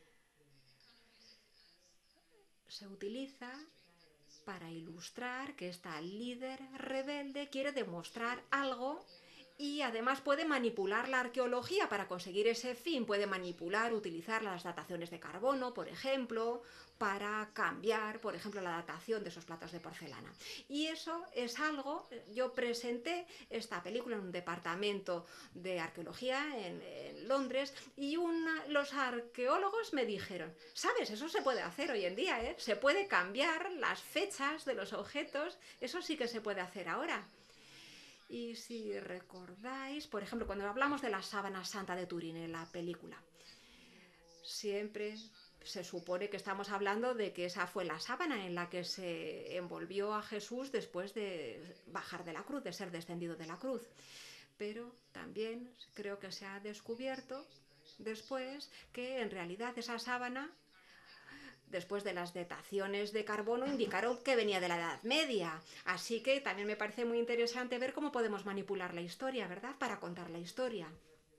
Se utiliza para ilustrar que esta líder rebelde quiere demostrar algo y además puede manipular la arqueología para conseguir ese fin. Puede manipular, utilizar las dataciones de carbono, por ejemplo, para cambiar, por ejemplo, la datación de esos platos de porcelana. Y eso es algo, yo presenté esta película en un departamento de arqueología en Londres y los arqueólogos me dijeron, ¿sabes? Eso se puede hacer hoy en día, ¿eh? Se puede cambiar las fechas de los objetos, eso sí que se puede hacer ahora. Y si recordáis, por ejemplo, cuando hablamos de la sábana santa de Turín en la película, siempre se supone que estamos hablando de que esa fue la sábana en la que se envolvió a Jesús después de bajar de la cruz, de ser descendido de la cruz. Pero también creo que se ha descubierto después que en realidad esa sábana, después de las dataciones de carbono, indicaron que venía de la Edad Media. Así que también me parece muy interesante ver cómo podemos manipular la historia, ¿verdad?, para contar la historia.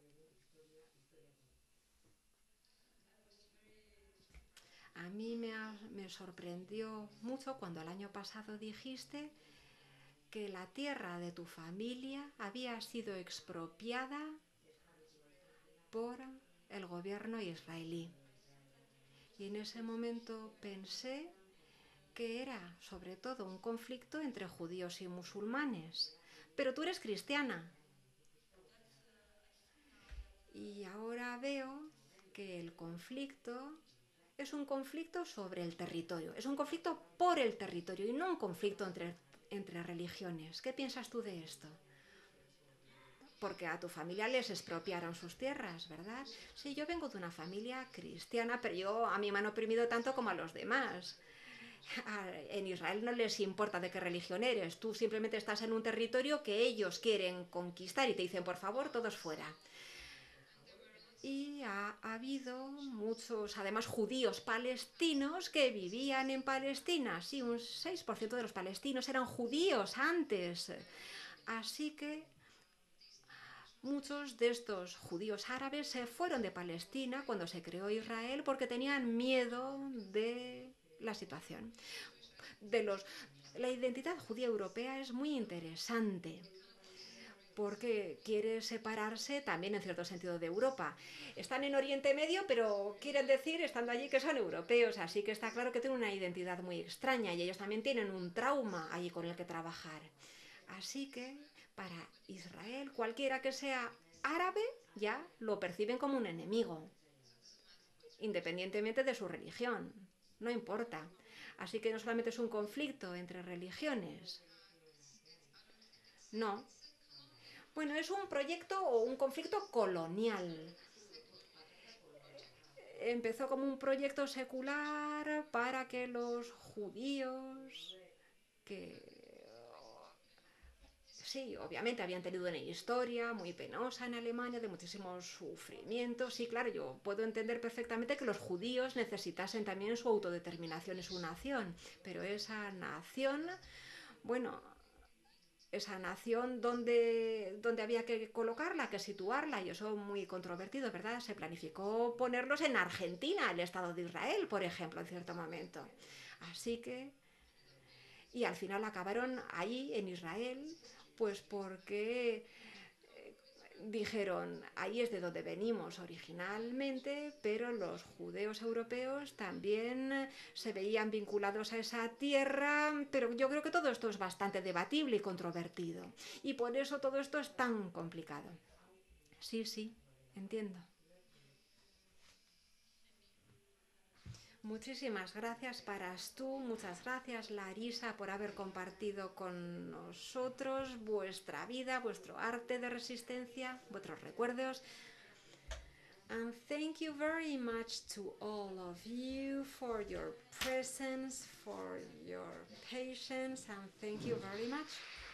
A mí me sorprendió mucho cuando el año pasado dijiste que la tierra de tu familia había sido expropiada por el gobierno israelí. Y en ese momento pensé que era sobre todo un conflicto entre judíos y musulmanes. Pero tú eres cristiana. Y ahora veo que el conflicto es un conflicto sobre el territorio, es un conflicto por el territorio y no un conflicto entre religiones. ¿Qué piensas tú de esto? Porque a tu familia les expropiaron sus tierras, ¿verdad? Sí, yo vengo de una familia cristiana, pero a mí me han oprimido tanto como a los demás. En Israel no les importa de qué religión eres, tú simplemente estás en un territorio que ellos quieren conquistar y te dicen, por favor, todos fuera. Y ha habido muchos, además, judíos palestinos que vivían en Palestina. Sí, un 6% de los palestinos eran judíos antes. Así que muchos de estos judíos árabes se fueron de Palestina cuando se creó Israel porque tenían miedo de la situación. La identidad judía europea es muy interesante porque quiere separarse también en cierto sentido de Europa. Están en Oriente Medio, pero quieren decir, estando allí, que son europeos, así que está claro que tienen una identidad muy extraña y ellos también tienen un trauma allí con el que trabajar. Así que para Israel, cualquiera que sea árabe, ya lo perciben como un enemigo, independientemente de su religión, no importa. Así que no solamente es un conflicto entre religiones, no. Bueno, es un proyecto o un conflicto colonial. Empezó como un proyecto secular para que los judíos, que sí, obviamente habían tenido una historia muy penosa en Alemania, de muchísimos sufrimientos. Sí, claro, yo puedo entender perfectamente que los judíos necesitasen también su autodeterminación y su nación, pero esa nación, bueno, esa nación donde había que colocarla, que situarla, y eso muy controvertido, ¿verdad? Se planificó ponerlos en Argentina, el Estado de Israel, por ejemplo, en cierto momento. Así que, y al final acabaron ahí, en Israel, pues porque dijeron, ahí es de donde venimos originalmente, pero los judíos europeos también se veían vinculados a esa tierra, pero yo creo que todo esto es bastante debatible y controvertido. Y por eso todo esto es tan complicado. Sí, sí, entiendo. Muchísimas gracias tú, muchas gracias Larisa por haber compartido con nosotros vuestra vida, vuestro arte de resistencia, vuestros recuerdos. And thank you very much to all of you for your presence, for your patience, and thank you very much.